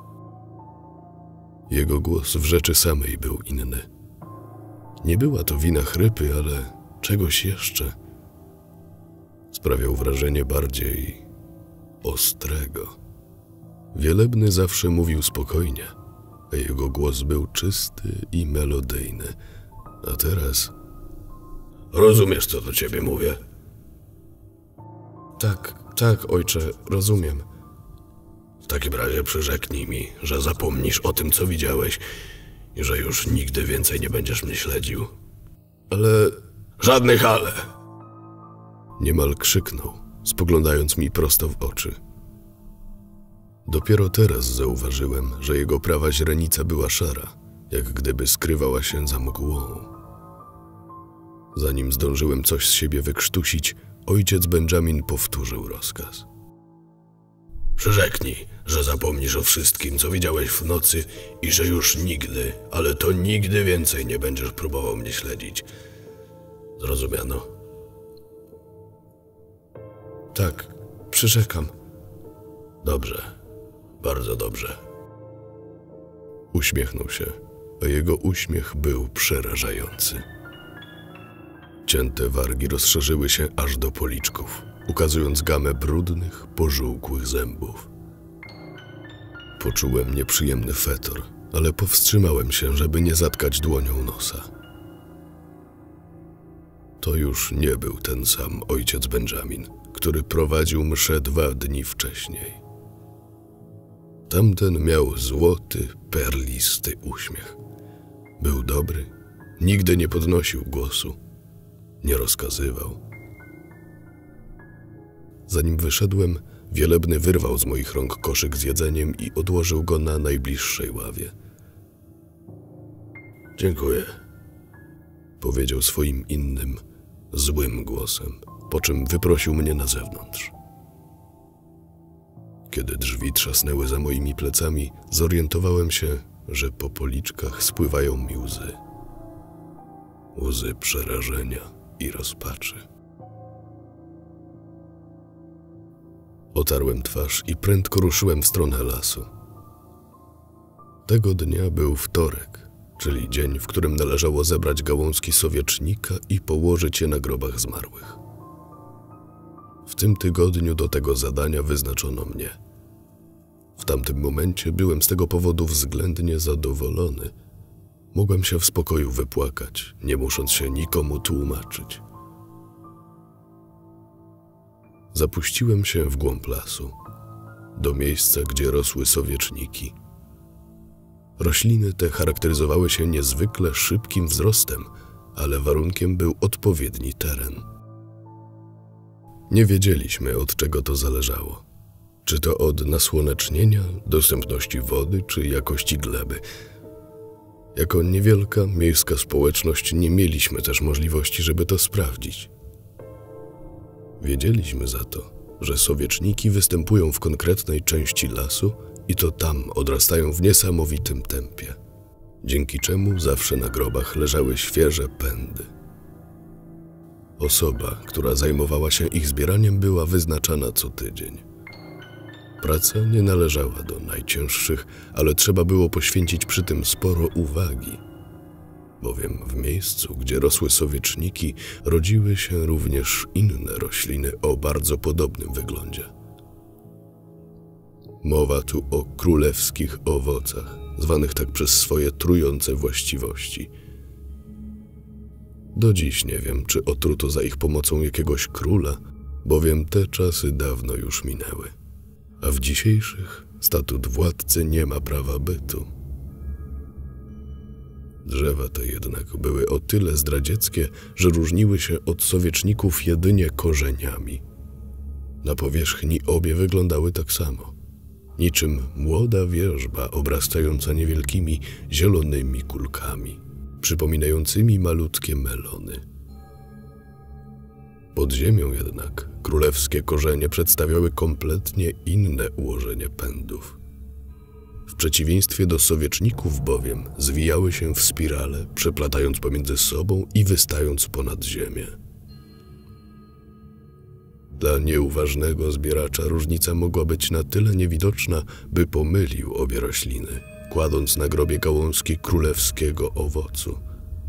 Jego głos w rzeczy samej był inny. Nie była to wina chrypy, ale czegoś jeszcze. Sprawiał wrażenie bardziej ostrego. Wielebny zawsze mówił spokojnie, a jego głos był czysty i melodyjny. A teraz... Rozumiesz, co do ciebie mówię? Tak, tak, ojcze, rozumiem. W takim razie przyrzeknij mi, że zapomnisz o tym, co widziałeś i że już nigdy więcej nie będziesz mnie śledził. Ale... Żadnych ale! Niemal krzyknął, spoglądając mi prosto w oczy. Dopiero teraz zauważyłem, że jego prawa źrenica była szara, jak gdyby skrywała się za mgłą. Zanim zdążyłem coś z siebie wykrztusić, ojciec Benjamin powtórzył rozkaz. Przyrzeknij, że zapomnisz o wszystkim, co widziałeś w nocy i że już nigdy, ale to nigdy więcej nie będziesz próbował mnie śledzić. Zrozumiano? Tak, przyrzekam. Dobrze, bardzo dobrze. Uśmiechnął się, a jego uśmiech był przerażający. Cięte wargi rozszerzyły się aż do policzków, ukazując gamę brudnych, pożółkłych zębów. Poczułem nieprzyjemny fetor, ale powstrzymałem się, żeby nie zatkać dłonią nosa. To już nie był ten sam ojciec Benjamin, który prowadził mszę dwa dni wcześniej. Tamten miał złoty, perlisty uśmiech. Był dobry, nigdy nie podnosił głosu, nie rozkazywał. Zanim wyszedłem, Wielebny wyrwał z moich rąk koszyk z jedzeniem i odłożył go na najbliższej ławie. Dziękuję, powiedział swoim innym, złym głosem, po czym wyprosił mnie na zewnątrz. Kiedy drzwi trzasnęły za moimi plecami, zorientowałem się, że po policzkach spływają mi łzy. Łzy przerażenia i rozpaczy. Otarłem twarz i prędko ruszyłem w stronę lasu. Tego dnia był wtorek, czyli dzień, w którym należało zebrać gałązki sowiecznika i położyć je na grobach zmarłych. W tym tygodniu do tego zadania wyznaczono mnie. W tamtym momencie byłem z tego powodu względnie zadowolony. Mogłem się w spokoju wypłakać, nie musząc się nikomu tłumaczyć. Zapuściłem się w głąb lasu, do miejsca, gdzie rosły sowieczniki. Rośliny te charakteryzowały się niezwykle szybkim wzrostem, ale warunkiem był odpowiedni teren. Nie wiedzieliśmy, od czego to zależało. Czy to od nasłonecznienia, dostępności wody, czy jakości gleby. Jako niewielka miejska społeczność nie mieliśmy też możliwości, żeby to sprawdzić. Wiedzieliśmy za to, że sowieczniki występują w konkretnej części lasu i to tam odrastają w niesamowitym tempie, dzięki czemu zawsze na grobach leżały świeże pędy. Osoba, która zajmowała się ich zbieraniem, była wyznaczana co tydzień. Praca nie należała do najcięższych, ale trzeba było poświęcić przy tym sporo uwagi, bowiem w miejscu, gdzie rosły sowieczniki, rodziły się również inne rośliny o bardzo podobnym wyglądzie. Mowa tu o królewskich owocach, zwanych tak przez swoje trujące właściwości. Do dziś nie wiem, czy otruto za ich pomocą jakiegoś króla, bowiem te czasy dawno już minęły. A w dzisiejszych statut władcy nie ma prawa bytu. Drzewa te jednak były o tyle zdradzieckie, że różniły się od sowieczników jedynie korzeniami. Na powierzchni obie wyglądały tak samo, niczym młoda wierzba obrastająca niewielkimi zielonymi kulkami, przypominającymi malutkie melony. Pod ziemią jednak królewskie korzenie przedstawiały kompletnie inne ułożenie pędów. W przeciwieństwie do sowieczników bowiem zwijały się w spirale, przeplatając pomiędzy sobą i wystając ponad ziemię. Dla nieuważnego zbieracza różnica mogła być na tyle niewidoczna, by pomylił obie rośliny, kładąc na grobie gałązki królewskiego owocu.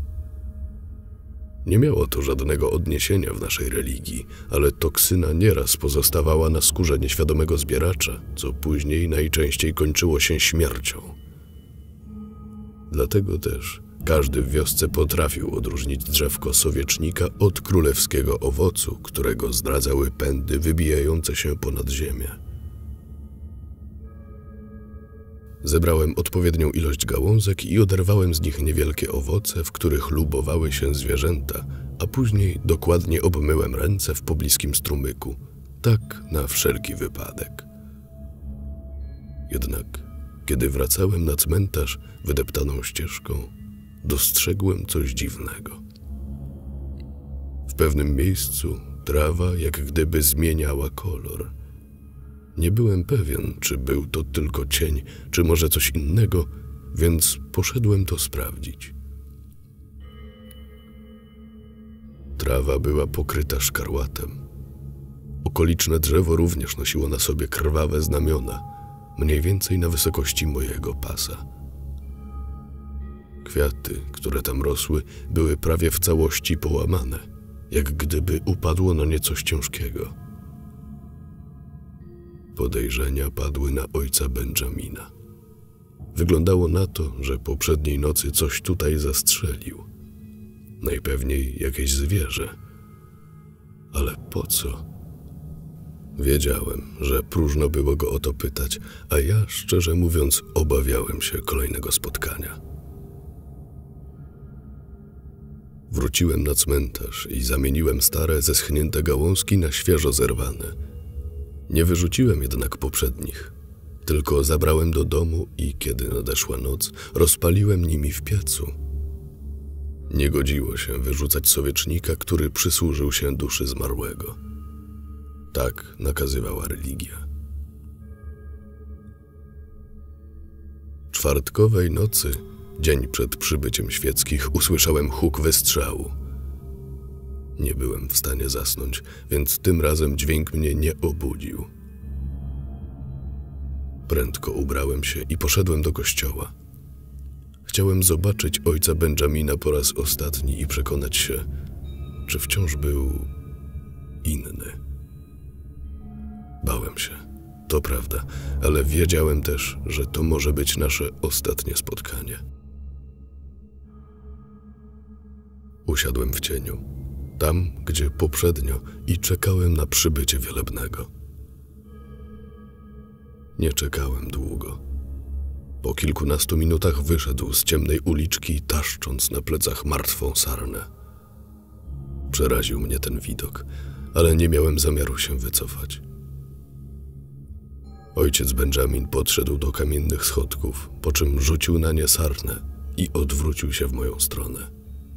Nie miało to żadnego odniesienia w naszej religii, ale toksyna nieraz pozostawała na skórze nieświadomego zbieracza, co później najczęściej kończyło się śmiercią. Dlatego też każdy w wiosce potrafił odróżnić drzewko sowiecznika od królewskiego owocu, którego zdradzały pędy wybijające się ponad ziemię. Zebrałem odpowiednią ilość gałązek i oderwałem z nich niewielkie owoce, w których lubowały się zwierzęta, a później dokładnie obmyłem ręce w pobliskim strumyku, tak na wszelki wypadek. Jednak, kiedy wracałem na cmentarz wydeptaną ścieżką, dostrzegłem coś dziwnego. W pewnym miejscu trawa jak gdyby zmieniała kolor. Nie byłem pewien, czy był to tylko cień, czy może coś innego, więc poszedłem to sprawdzić. Trawa była pokryta szkarłatem. Okoliczne drzewo również nosiło na sobie krwawe znamiona, mniej więcej na wysokości mojego pasa. Kwiaty, które tam rosły, były prawie w całości połamane, jak gdyby upadło na nie coś ciężkiego. Podejrzenia padły na ojca Benjamina. Wyglądało na to, że poprzedniej nocy coś tutaj zastrzelił. Najpewniej jakieś zwierzę. Ale po co? Wiedziałem, że próżno było go o to pytać, a ja, szczerze mówiąc, obawiałem się kolejnego spotkania. Wróciłem na cmentarz i zamieniłem stare, zeschnięte gałązki na świeżo zerwane. Nie wyrzuciłem jednak poprzednich, tylko zabrałem do domu i kiedy nadeszła noc, rozpaliłem nimi w piecu. Nie godziło się wyrzucać sowiecznika, który przysłużył się duszy zmarłego. Tak nakazywała religia. Czwartkowej nocy, dzień przed przybyciem świeckich, usłyszałem huk wystrzału. Nie byłem w stanie zasnąć, więc tym razem dźwięk mnie nie obudził. Prędko ubrałem się i poszedłem do kościoła. Chciałem zobaczyć ojca Benjamina po raz ostatni i przekonać się, czy wciąż był inny. Bałem się, to prawda, ale wiedziałem też, że to może być nasze ostatnie spotkanie. Usiadłem w cieniu, tam, gdzie poprzednio, i czekałem na przybycie wielebnego. Nie czekałem długo. Po kilkunastu minutach wyszedł z ciemnej uliczki, taszcząc na plecach martwą sarnę. Przeraził mnie ten widok, ale nie miałem zamiaru się wycofać. Ojciec Benjamin podszedł do kamiennych schodków, po czym rzucił na nie sarnę i odwrócił się w moją stronę.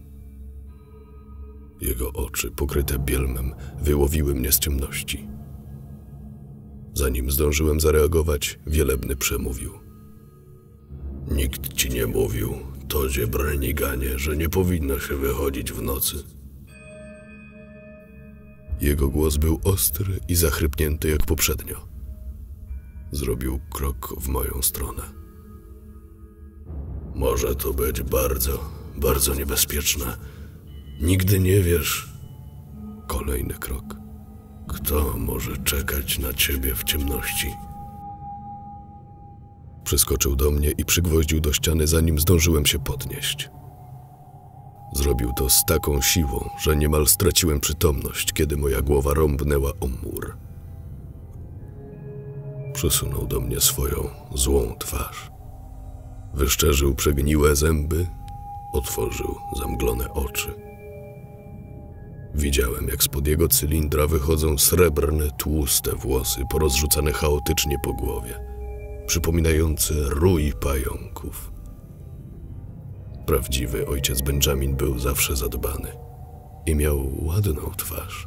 Jego oczy, pokryte bielmem, wyłowiły mnie z ciemności. Zanim zdążyłem zareagować, wielebny przemówił. Nikt ci nie mówił, Todzie Brenniganie, że nie powinno się wychodzić w nocy. Jego głos był ostry i zachrypnięty jak poprzednio. Zrobił krok w moją stronę. Może to być bardzo, bardzo niebezpieczne. Nigdy nie wiesz. Kolejny krok. Kto może czekać na ciebie w ciemności? Przyskoczył do mnie i przygwoździł do ściany, zanim zdążyłem się podnieść. Zrobił to z taką siłą, że niemal straciłem przytomność, kiedy moja głowa rąbnęła o mur. Przysunął do mnie swoją złą twarz. Wyszczerzył przegniłe zęby, otworzył zamglone oczy. Widziałem, jak spod jego cylindra wychodzą srebrne, tłuste włosy porozrzucane chaotycznie po głowie, przypominające rój pająków. Prawdziwy ojciec Benjamin był zawsze zadbany i miał ładną twarz.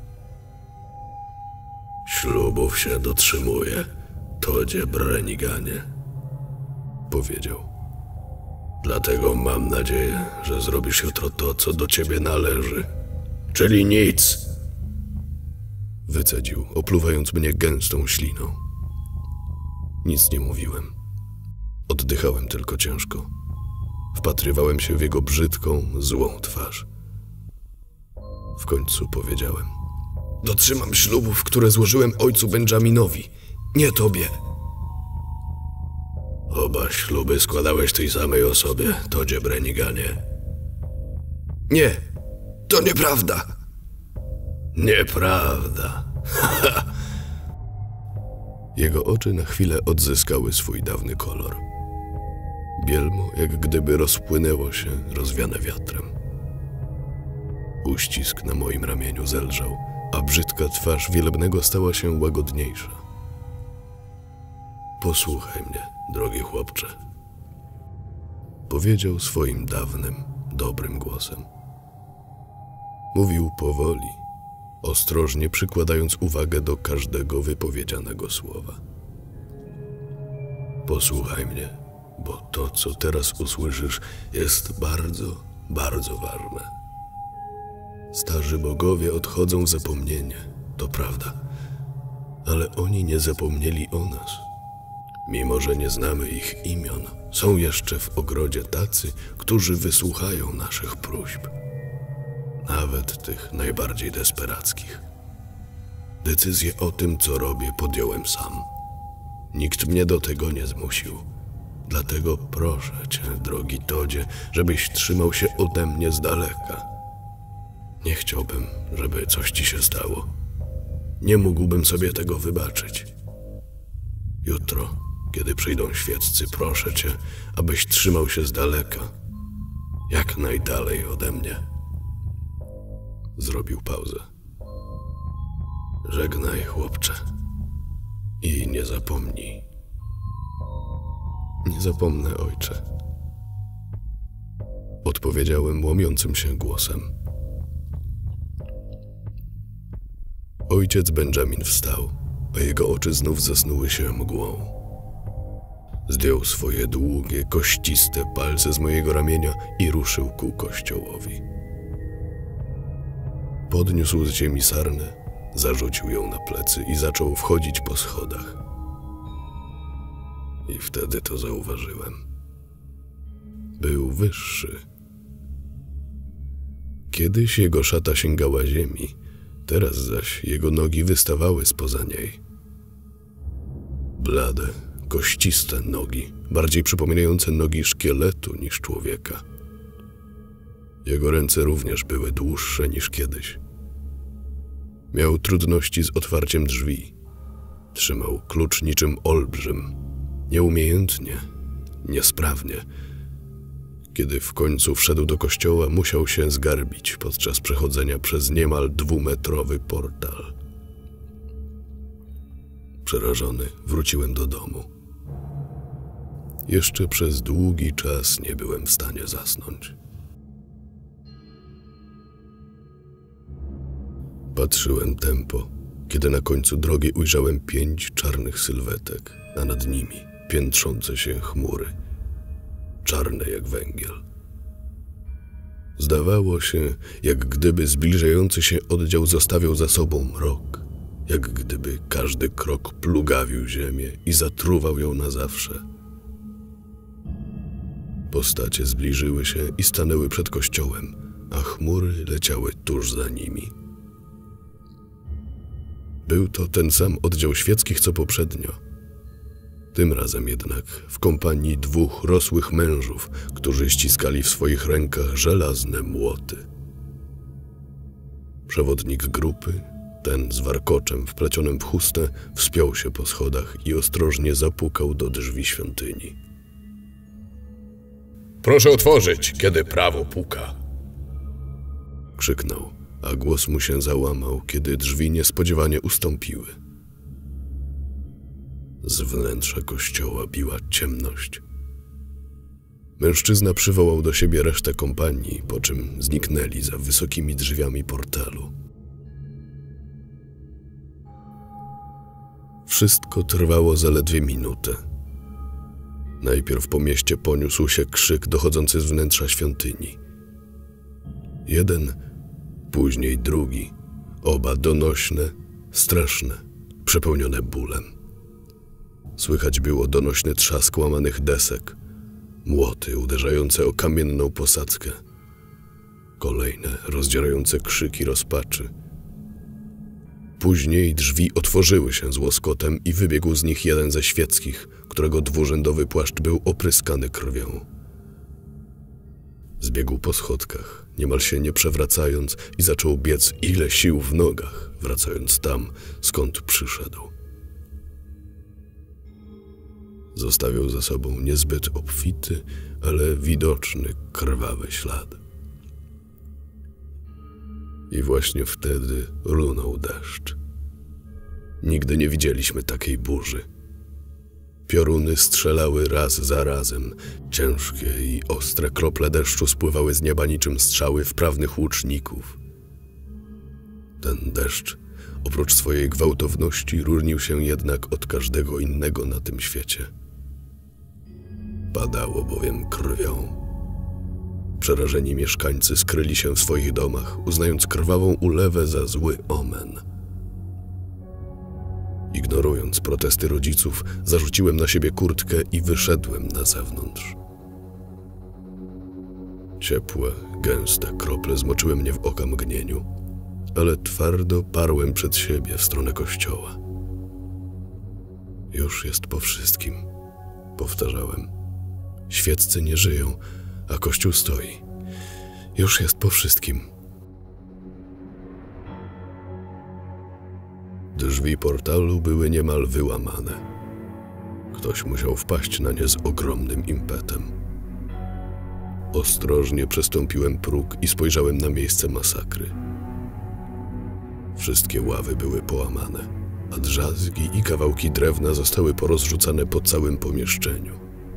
Ślubów się dotrzymuje, Todzie Brenniganie, powiedział. Dlatego mam nadzieję, że zrobisz jutro to, co do ciebie należy. Czyli nic. Wycedził, opluwając mnie gęstą śliną. Nic nie mówiłem. Oddychałem tylko ciężko. Wpatrywałem się w jego brzydką, złą twarz. W końcu powiedziałem. Dotrzymam ślubów, które złożyłem ojcu Benjaminowi, nie tobie. Oba śluby składałeś tej samej osobie, Todzie Brenniganie. Nie, to nieprawda. Nieprawda. Jego oczy na chwilę odzyskały swój dawny kolor. Bielmo, jak gdyby rozpłynęło się, rozwiane wiatrem. Uścisk na moim ramieniu zelżał, a brzydka twarz wielebnego stała się łagodniejsza. Posłuchaj mnie, drogi chłopcze, powiedział swoim dawnym, dobrym głosem. Mówił powoli, ostrożnie przykładając uwagę do każdego wypowiedzianego słowa. Posłuchaj mnie, bo to, co teraz usłyszysz, jest bardzo, bardzo ważne. Starzy bogowie odchodzą w zapomnienie, to prawda, ale oni nie zapomnieli o nas. Mimo że nie znamy ich imion, są jeszcze w ogrodzie tacy, którzy wysłuchają naszych próśb. nawet tych najbardziej desperackich. Decyzję o tym, co robię, podjąłem sam. Nikt mnie do tego nie zmusił. Dlatego proszę cię, drogi Todzie, żebyś trzymał się ode mnie z daleka. Nie chciałbym, żeby coś ci się stało. Nie mógłbym sobie tego wybaczyć. Jutro, kiedy przyjdą świeccy, proszę cię, abyś trzymał się z daleka. Jak najdalej ode mnie. Zrobił pauzę. Żegnaj, chłopcze. I nie zapomnij. Nie zapomnę, ojcze. Odpowiedziałem łomiącym się głosem. Ojciec Benjamin wstał, a jego oczy znów zasnuły się mgłą. Zdjął swoje długie, kościste palce z mojego ramienia i ruszył ku kościołowi. Podniósł z ziemi sarnę, zarzucił ją na plecy i zaczął wchodzić po schodach. I wtedy to zauważyłem. Był wyższy. Kiedyś jego szata sięgała ziemi, teraz zaś jego nogi wystawały spoza niej. Blade, kościste nogi, bardziej przypominające nogi szkieletu niż człowieka. Jego ręce również były dłuższe niż kiedyś. Miał trudności z otwarciem drzwi. Trzymał klucz niczym olbrzym, nieumiejętnie, niesprawnie. Kiedy w końcu wszedł do kościoła, musiał się zgarbić podczas przechodzenia przez niemal dwumetrowy portal. Przerażony wróciłem do domu. Jeszcze przez długi czas nie byłem w stanie zasnąć. Patrzyłem tępo, kiedy na końcu drogi ujrzałem pięć czarnych sylwetek, a nad nimi piętrzące się chmury, czarne jak węgiel. Zdawało się, jak gdyby zbliżający się oddział zostawiał za sobą mrok, jak gdyby każdy krok plugawił ziemię i zatruwał ją na zawsze. Postacie zbliżyły się i stanęły przed kościołem, a chmury leciały tuż za nimi. Był to ten sam oddział świeckich, co poprzednio. Tym razem jednak w kompanii dwóch rosłych mężów, którzy ściskali w swoich rękach żelazne młoty. Przewodnik grupy, ten z warkoczem wplecionym w chustę, wspiął się po schodach i ostrożnie zapukał do drzwi świątyni. Proszę otworzyć, kiedy prawo puka. Krzyknął, a głos mu się załamał, kiedy drzwi niespodziewanie ustąpiły. Z wnętrza kościoła biła ciemność. Mężczyzna przywołał do siebie resztę kompanii, po czym zniknęli za wysokimi drzwiami portalu. Wszystko trwało zaledwie minutę. Najpierw po mieście poniósł się krzyk dochodzący z wnętrza świątyni. Jeden, później drugi, oba donośne, straszne, przepełnione bólem. Słychać było donośny trzask łamanych desek, młoty uderzające o kamienną posadzkę, kolejne rozdzierające krzyki rozpaczy. Później drzwi otworzyły się z łoskotem i wybiegł z nich jeden ze świeckich, którego dwurzędowy płaszcz był opryskany krwią. Zbiegł po schodkach, niemal się nie przewracając, i zaczął biec ile sił w nogach, wracając tam, skąd przyszedł. Zostawił za sobą niezbyt obfity, ale widoczny, krwawy ślad. I właśnie wtedy runął deszcz. Nigdy nie widzieliśmy takiej burzy. Pioruny strzelały raz za razem, ciężkie i ostre krople deszczu spływały z nieba niczym strzały wprawnych łuczników. Ten deszcz, oprócz swojej gwałtowności, różnił się jednak od każdego innego na tym świecie. Padało bowiem krwią. Przerażeni mieszkańcy skryli się w swoich domach, uznając krwawą ulewę za zły omen. Ignorując protesty rodziców, zarzuciłem na siebie kurtkę i wyszedłem na zewnątrz. Ciepłe, gęste krople zmoczyły mnie w okamgnieniu, ale twardo parłem przed siebie w stronę kościoła. Już jest po wszystkim, powtarzałem. Świeccy nie żyją, a kościół stoi. Już jest po wszystkim. Drzwi portalu były niemal wyłamane. Ktoś musiał wpaść na nie z ogromnym impetem. Ostrożnie przestąpiłem próg i spojrzałem na miejsce masakry. Wszystkie ławy były połamane, a drzazgi i kawałki drewna zostały porozrzucane po całym pomieszczeniu.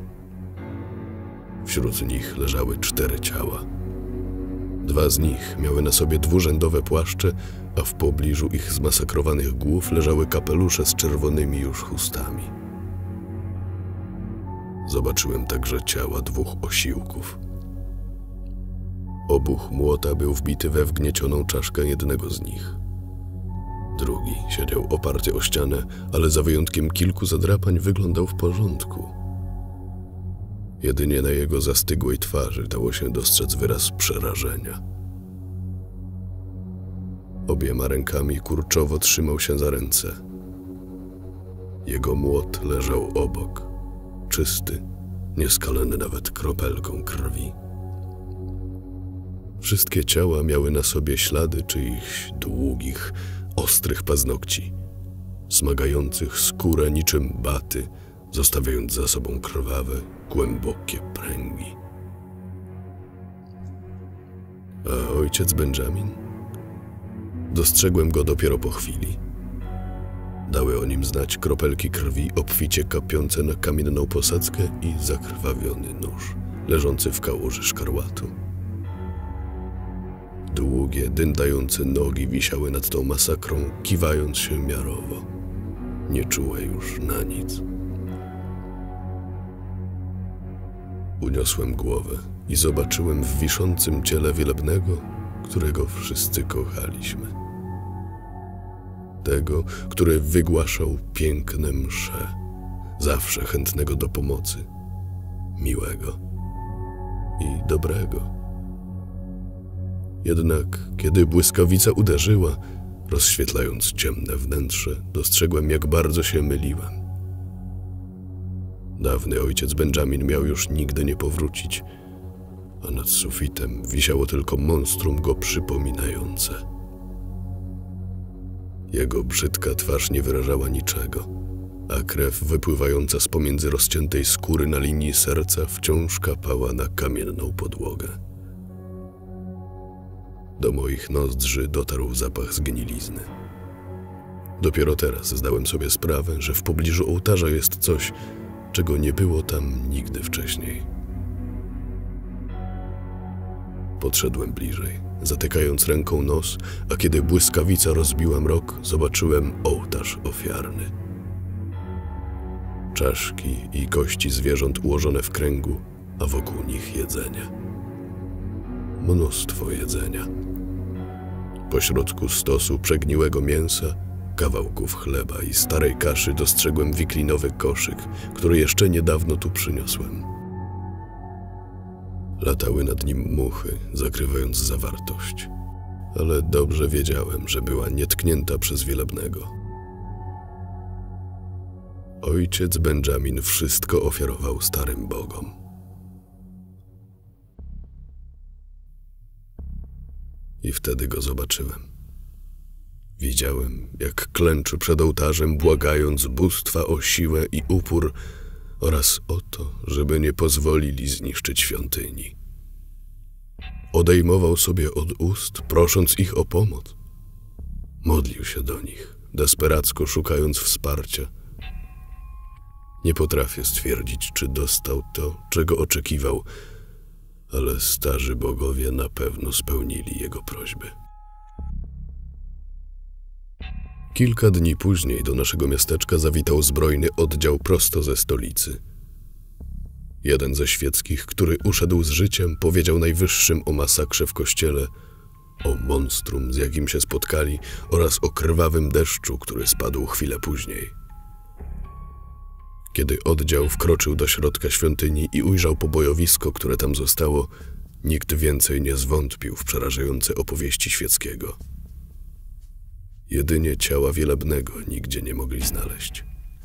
Wśród nich leżały cztery ciała. Dwa z nich miały na sobie dwurzędowe płaszcze, a w pobliżu ich zmasakrowanych głów leżały kapelusze z czerwonymi już chustami. Zobaczyłem także ciała dwóch osiłków. Obuch młota był wbity we wgniecioną czaszkę jednego z nich. Drugi siedział oparty o ścianę, ale za wyjątkiem kilku zadrapań wyglądał w porządku. Jedynie na jego zastygłej twarzy dało się dostrzec wyraz przerażenia. Obiema rękami kurczowo trzymał się za ręce. Jego młot leżał obok, czysty, nieskalany nawet kropelką krwi. Wszystkie ciała miały na sobie ślady czyichś długich, ostrych paznokci, smagających skórę niczym baty, zostawiając za sobą krwawe, głębokie pręgi. A ojciec Benjamin? Dostrzegłem go dopiero po chwili. Dały o nim znać kropelki krwi obficie kapiące na kamienną posadzkę i zakrwawiony nóż, leżący w kałuży szkarłatu. Długie, dyndające nogi wisiały nad tą masakrą, kiwając się miarowo, nieczułe już na nic. Uniosłem głowę i zobaczyłem w wiszącym ciele wielebnego, którego wszyscy kochaliśmy. Tego, który wygłaszał piękne msze, zawsze chętnego do pomocy, miłego i dobrego. Jednak, kiedy błyskawica uderzyła, rozświetlając ciemne wnętrze, dostrzegłem, jak bardzo się myliłem. Dawny ojciec Benjamin miał już nigdy nie powrócić, a nad sufitem wisiało tylko monstrum go przypominające. Jego brzydka twarz nie wyrażała niczego, a krew wypływająca z pomiędzy rozciętej skóry na linii serca wciąż kapała na kamienną podłogę. Do moich nozdrzy dotarł zapach zgnilizny. Dopiero teraz zdałem sobie sprawę, że w pobliżu ołtarza jest coś, czego nie było tam nigdy wcześniej. Podszedłem bliżej, zatykając ręką nos, a kiedy błyskawica rozbiła mrok, zobaczyłem ołtarz ofiarny. Czaszki i kości zwierząt ułożone w kręgu, a wokół nich jedzenie. Mnóstwo jedzenia. Pośrodku stosu przegniłego mięsa, kawałków chleba i starej kaszy dostrzegłem wiklinowy koszyk, który jeszcze niedawno tu przyniosłem. Latały nad nim muchy, zakrywając zawartość, ale dobrze wiedziałem, że była nietknięta przez wielebnego. Ojciec Benjamin wszystko ofiarował starym bogom. I wtedy go zobaczyłem. Widziałem, jak klęczy przed ołtarzem, błagając bóstwa o siłę i upór oraz o to, żeby nie pozwolili zniszczyć świątyni. Odejmował sobie od ust, prosząc ich o pomoc. Modlił się do nich, desperacko szukając wsparcia. Nie potrafię stwierdzić, czy dostał to, czego oczekiwał, ale starzy bogowie na pewno spełnili jego prośby. Kilka dni później do naszego miasteczka zawitał zbrojny oddział prosto ze stolicy. Jeden ze świeckich, który uszedł z życiem, powiedział najwyższym o masakrze w kościele, o monstrum, z jakim się spotkali, oraz o krwawym deszczu, który spadł chwilę później. Kiedy oddział wkroczył do środka świątyni i ujrzał pobojowisko, które tam zostało, Nikt więcej nie zwątpił w przerażające opowieści Świeckiego. Jedynie ciała Wielebnego nigdzie nie mogli znaleźć.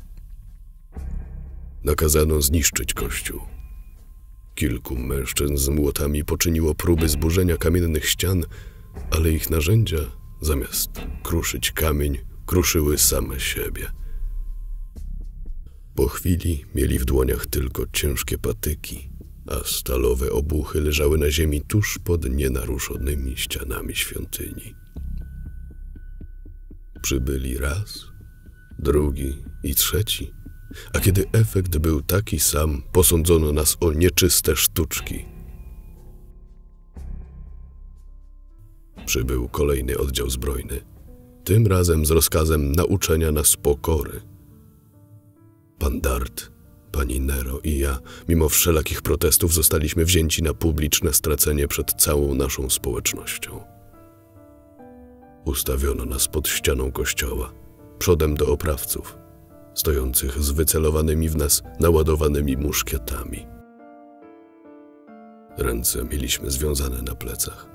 Nakazano zniszczyć kościół. Kilku mężczyzn z młotami poczyniło próby zburzenia kamiennych ścian, ale ich narzędzia, zamiast kruszyć kamień, kruszyły same siebie. Po chwili mieli w dłoniach tylko ciężkie patyki, a stalowe obuchy leżały na ziemi tuż pod nienaruszonymi ścianami świątyni. Przybyli raz, drugi i trzeci, a kiedy efekt był taki sam, posądzono nas o nieczyste sztuczki. Przybył kolejny oddział zbrojny, tym razem z rozkazem nauczenia nas pokory. Pan Dart, pani Nero i ja, mimo wszelakich protestów, zostaliśmy wzięci na publiczne stracenie przed całą naszą społecznością. Ustawiono nas pod ścianą kościoła, przodem do oprawców, stojących z wycelowanymi w nas naładowanymi muszkietami. Ręce mieliśmy związane na plecach.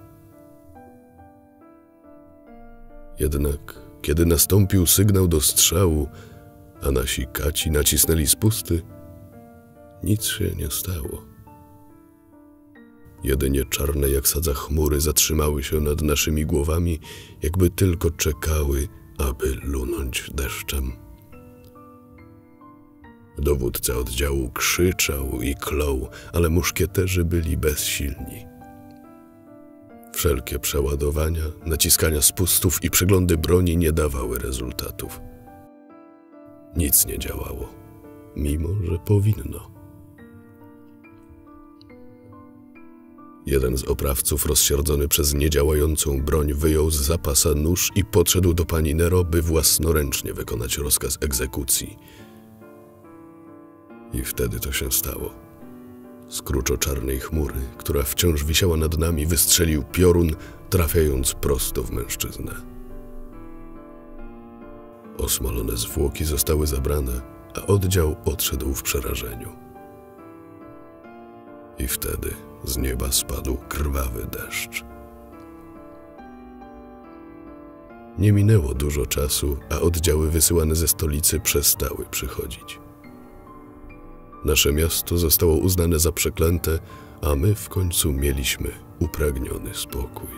Jednak, kiedy nastąpił sygnał do strzału, a nasi kaci nacisnęli spusty, nic się nie stało. Jedynie czarne jak sadza chmury zatrzymały się nad naszymi głowami, jakby tylko czekały, aby lunąć deszczem. Dowódca oddziału krzyczał i klął, ale muszkieterzy byli bezsilni. Wszelkie przeładowania, naciskania spustów i przeglądy broni nie dawały rezultatów. Nic nie działało, mimo że powinno. Jeden z oprawców, rozsierdzony przez niedziałającą broń, wyjął z zapasa nóż i podszedł do pani Nero, by własnoręcznie wykonać rozkaz egzekucji. I wtedy to się stało. Z kruczo-czarnej chmury, która wciąż wisiała nad nami, wystrzelił piorun, trafiając prosto w mężczyznę. Osmolone zwłoki zostały zabrane, a oddział odszedł w przerażeniu. I wtedy z nieba spadł krwawy deszcz. Nie minęło dużo czasu, a oddziały wysyłane ze stolicy przestały przychodzić. Nasze miasto zostało uznane za przeklęte, a my w końcu mieliśmy upragniony spokój.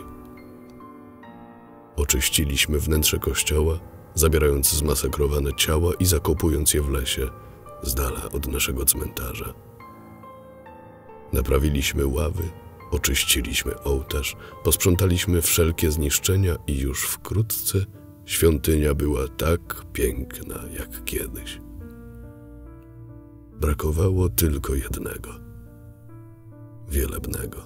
Oczyściliśmy wnętrze kościoła, zabierając zmasakrowane ciała i zakopując je w lesie, z dala od naszego cmentarza. Naprawiliśmy ławy, oczyściliśmy ołtarz, posprzątaliśmy wszelkie zniszczenia i już wkrótce świątynia była tak piękna jak kiedyś. Brakowało tylko jednego – Wielebnego.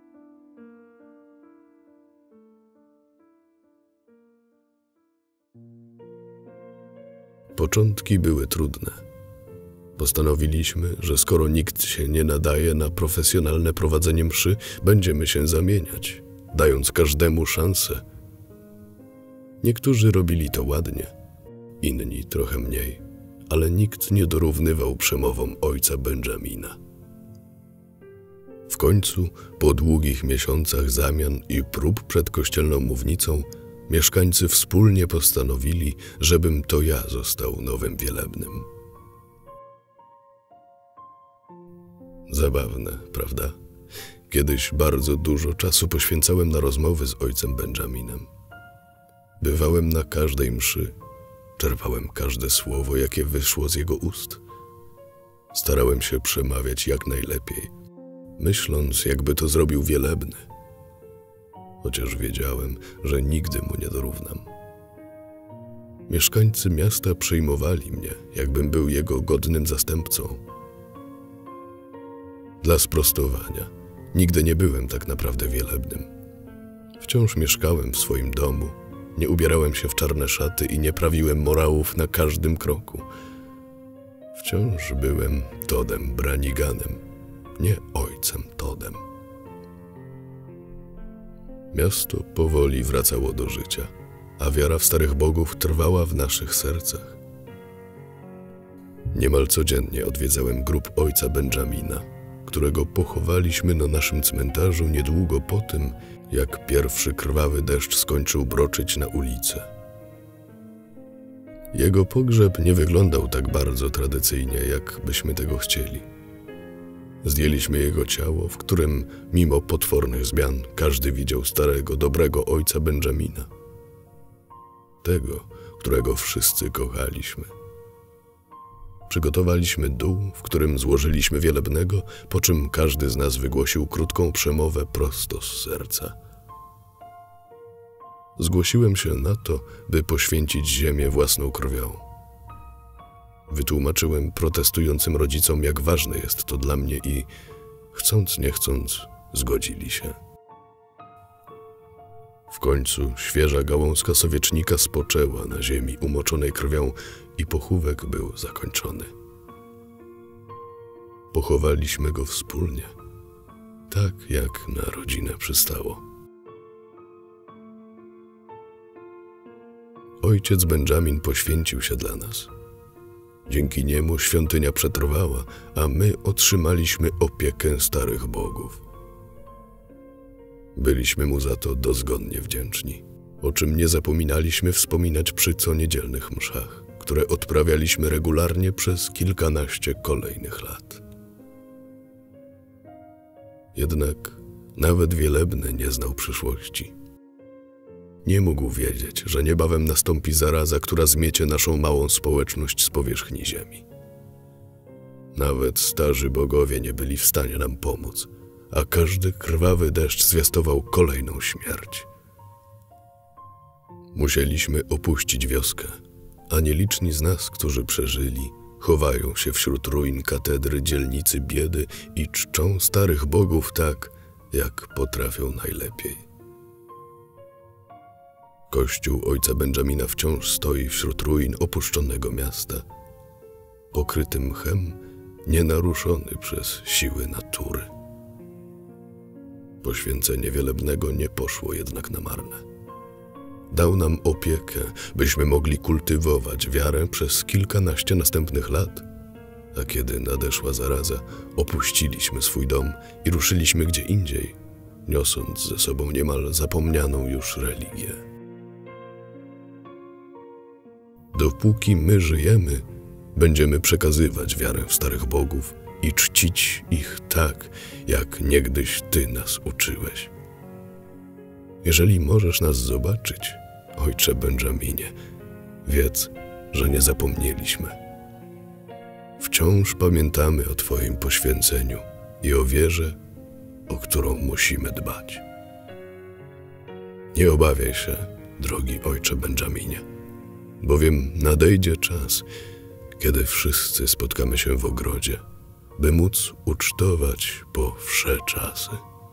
Początki były trudne. Postanowiliśmy, że skoro nikt się nie nadaje na profesjonalne prowadzenie mszy, będziemy się zamieniać, dając każdemu szansę. Niektórzy robili to ładnie, inni trochę mniej, ale nikt nie dorównywał przemowom ojca Benjamina. W końcu, po długich miesiącach zamian i prób przed kościelną mównicą, mieszkańcy wspólnie postanowili, żebym to ja został nowym Wielebnym. Zabawne, prawda? Kiedyś bardzo dużo czasu poświęcałem na rozmowy z ojcem Benjaminem. Bywałem na każdej mszy, czerpałem każde słowo, jakie wyszło z jego ust. Starałem się przemawiać jak najlepiej, myśląc, jakby to zrobił Wielebny. Chociaż wiedziałem, że nigdy mu nie dorównam. Mieszkańcy miasta przyjmowali mnie, jakbym był jego godnym zastępcą. Dla sprostowania, nigdy nie byłem tak naprawdę Wielebnym. Wciąż mieszkałem w swoim domu, nie ubierałem się w czarne szaty i nie prawiłem morałów na każdym kroku. Wciąż byłem Todem Branniganem, nie ojcem Todem. Miasto powoli wracało do życia, a wiara w starych bogów trwała w naszych sercach. Niemal codziennie odwiedzałem grób ojca Benjamina, którego pochowaliśmy na naszym cmentarzu niedługo po tym, jak pierwszy krwawy deszcz skończył broczyć na ulicę. Jego pogrzeb nie wyglądał tak bardzo tradycyjnie, jak byśmy tego chcieli. Zdjęliśmy jego ciało, w którym, mimo potwornych zmian, każdy widział starego, dobrego ojca Benjamina. Tego, którego wszyscy kochaliśmy. Przygotowaliśmy dół, w którym złożyliśmy wielebnego, po czym każdy z nas wygłosił krótką przemowę prosto z serca. Zgłosiłem się na to, by poświęcić ziemię własną krwią. Wytłumaczyłem protestującym rodzicom, jak ważne jest to dla mnie i, chcąc nie chcąc, zgodzili się. W końcu świeża gałązka sowiecznika spoczęła na ziemi umoczonej krwią i pochówek był zakończony. Pochowaliśmy go wspólnie, tak jak na rodzinę przystało. Ojciec Benjamin poświęcił się dla nas. Dzięki niemu świątynia przetrwała, a my otrzymaliśmy opiekę starych bogów. Byliśmy mu za to dozgonnie wdzięczni, o czym nie zapominaliśmy wspominać przy coniedzielnych mszach, które odprawialiśmy regularnie przez kilkanaście kolejnych lat. Jednak nawet wielebny nie znał przyszłości. Nie mógł wiedzieć, że niebawem nastąpi zaraza, która zmiecie naszą małą społeczność z powierzchni ziemi. Nawet starzy bogowie nie byli w stanie nam pomóc, a każdy krwawy deszcz zwiastował kolejną śmierć. Musieliśmy opuścić wioskę, a nieliczni z nas, którzy przeżyli, chowają się wśród ruin katedry dzielnicy biedy i czczą starych bogów tak, jak potrafią najlepiej. Kościół ojca Benjamina wciąż stoi wśród ruin opuszczonego miasta, pokryty mchem, nienaruszony przez siły natury. Poświęcenie wielebnego nie poszło jednak na marne. Dał nam opiekę, byśmy mogli kultywować wiarę przez kilkanaście następnych lat, a kiedy nadeszła zaraza, opuściliśmy swój dom i ruszyliśmy gdzie indziej, niosąc ze sobą niemal zapomnianą już religię. Dopóki my żyjemy, będziemy przekazywać wiarę w starych bogów i czcić ich tak, jak niegdyś Ty nas uczyłeś. Jeżeli możesz nas zobaczyć, ojcze Benjaminie, wiedz, że nie zapomnieliśmy. Wciąż pamiętamy o Twoim poświęceniu i o wierze, o którą musimy dbać. Nie obawiaj się, drogi ojcze Benjaminie, bowiem nadejdzie czas, kiedy wszyscy spotkamy się w ogrodzie, by móc ucztować po wsze czasy.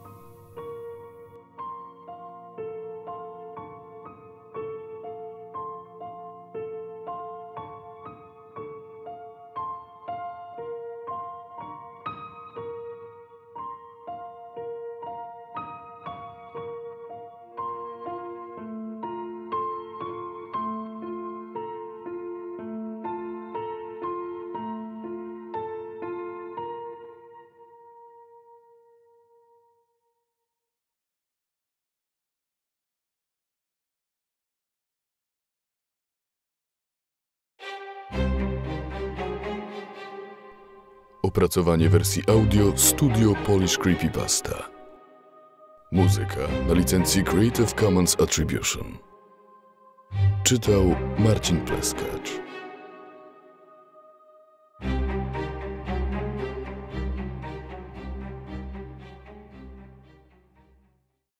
Opracowanie wersji audio Studio Polish Creepypasta. Muzyka na licencji Creative Commons Attribution. Czytał Marcin Pleskacz.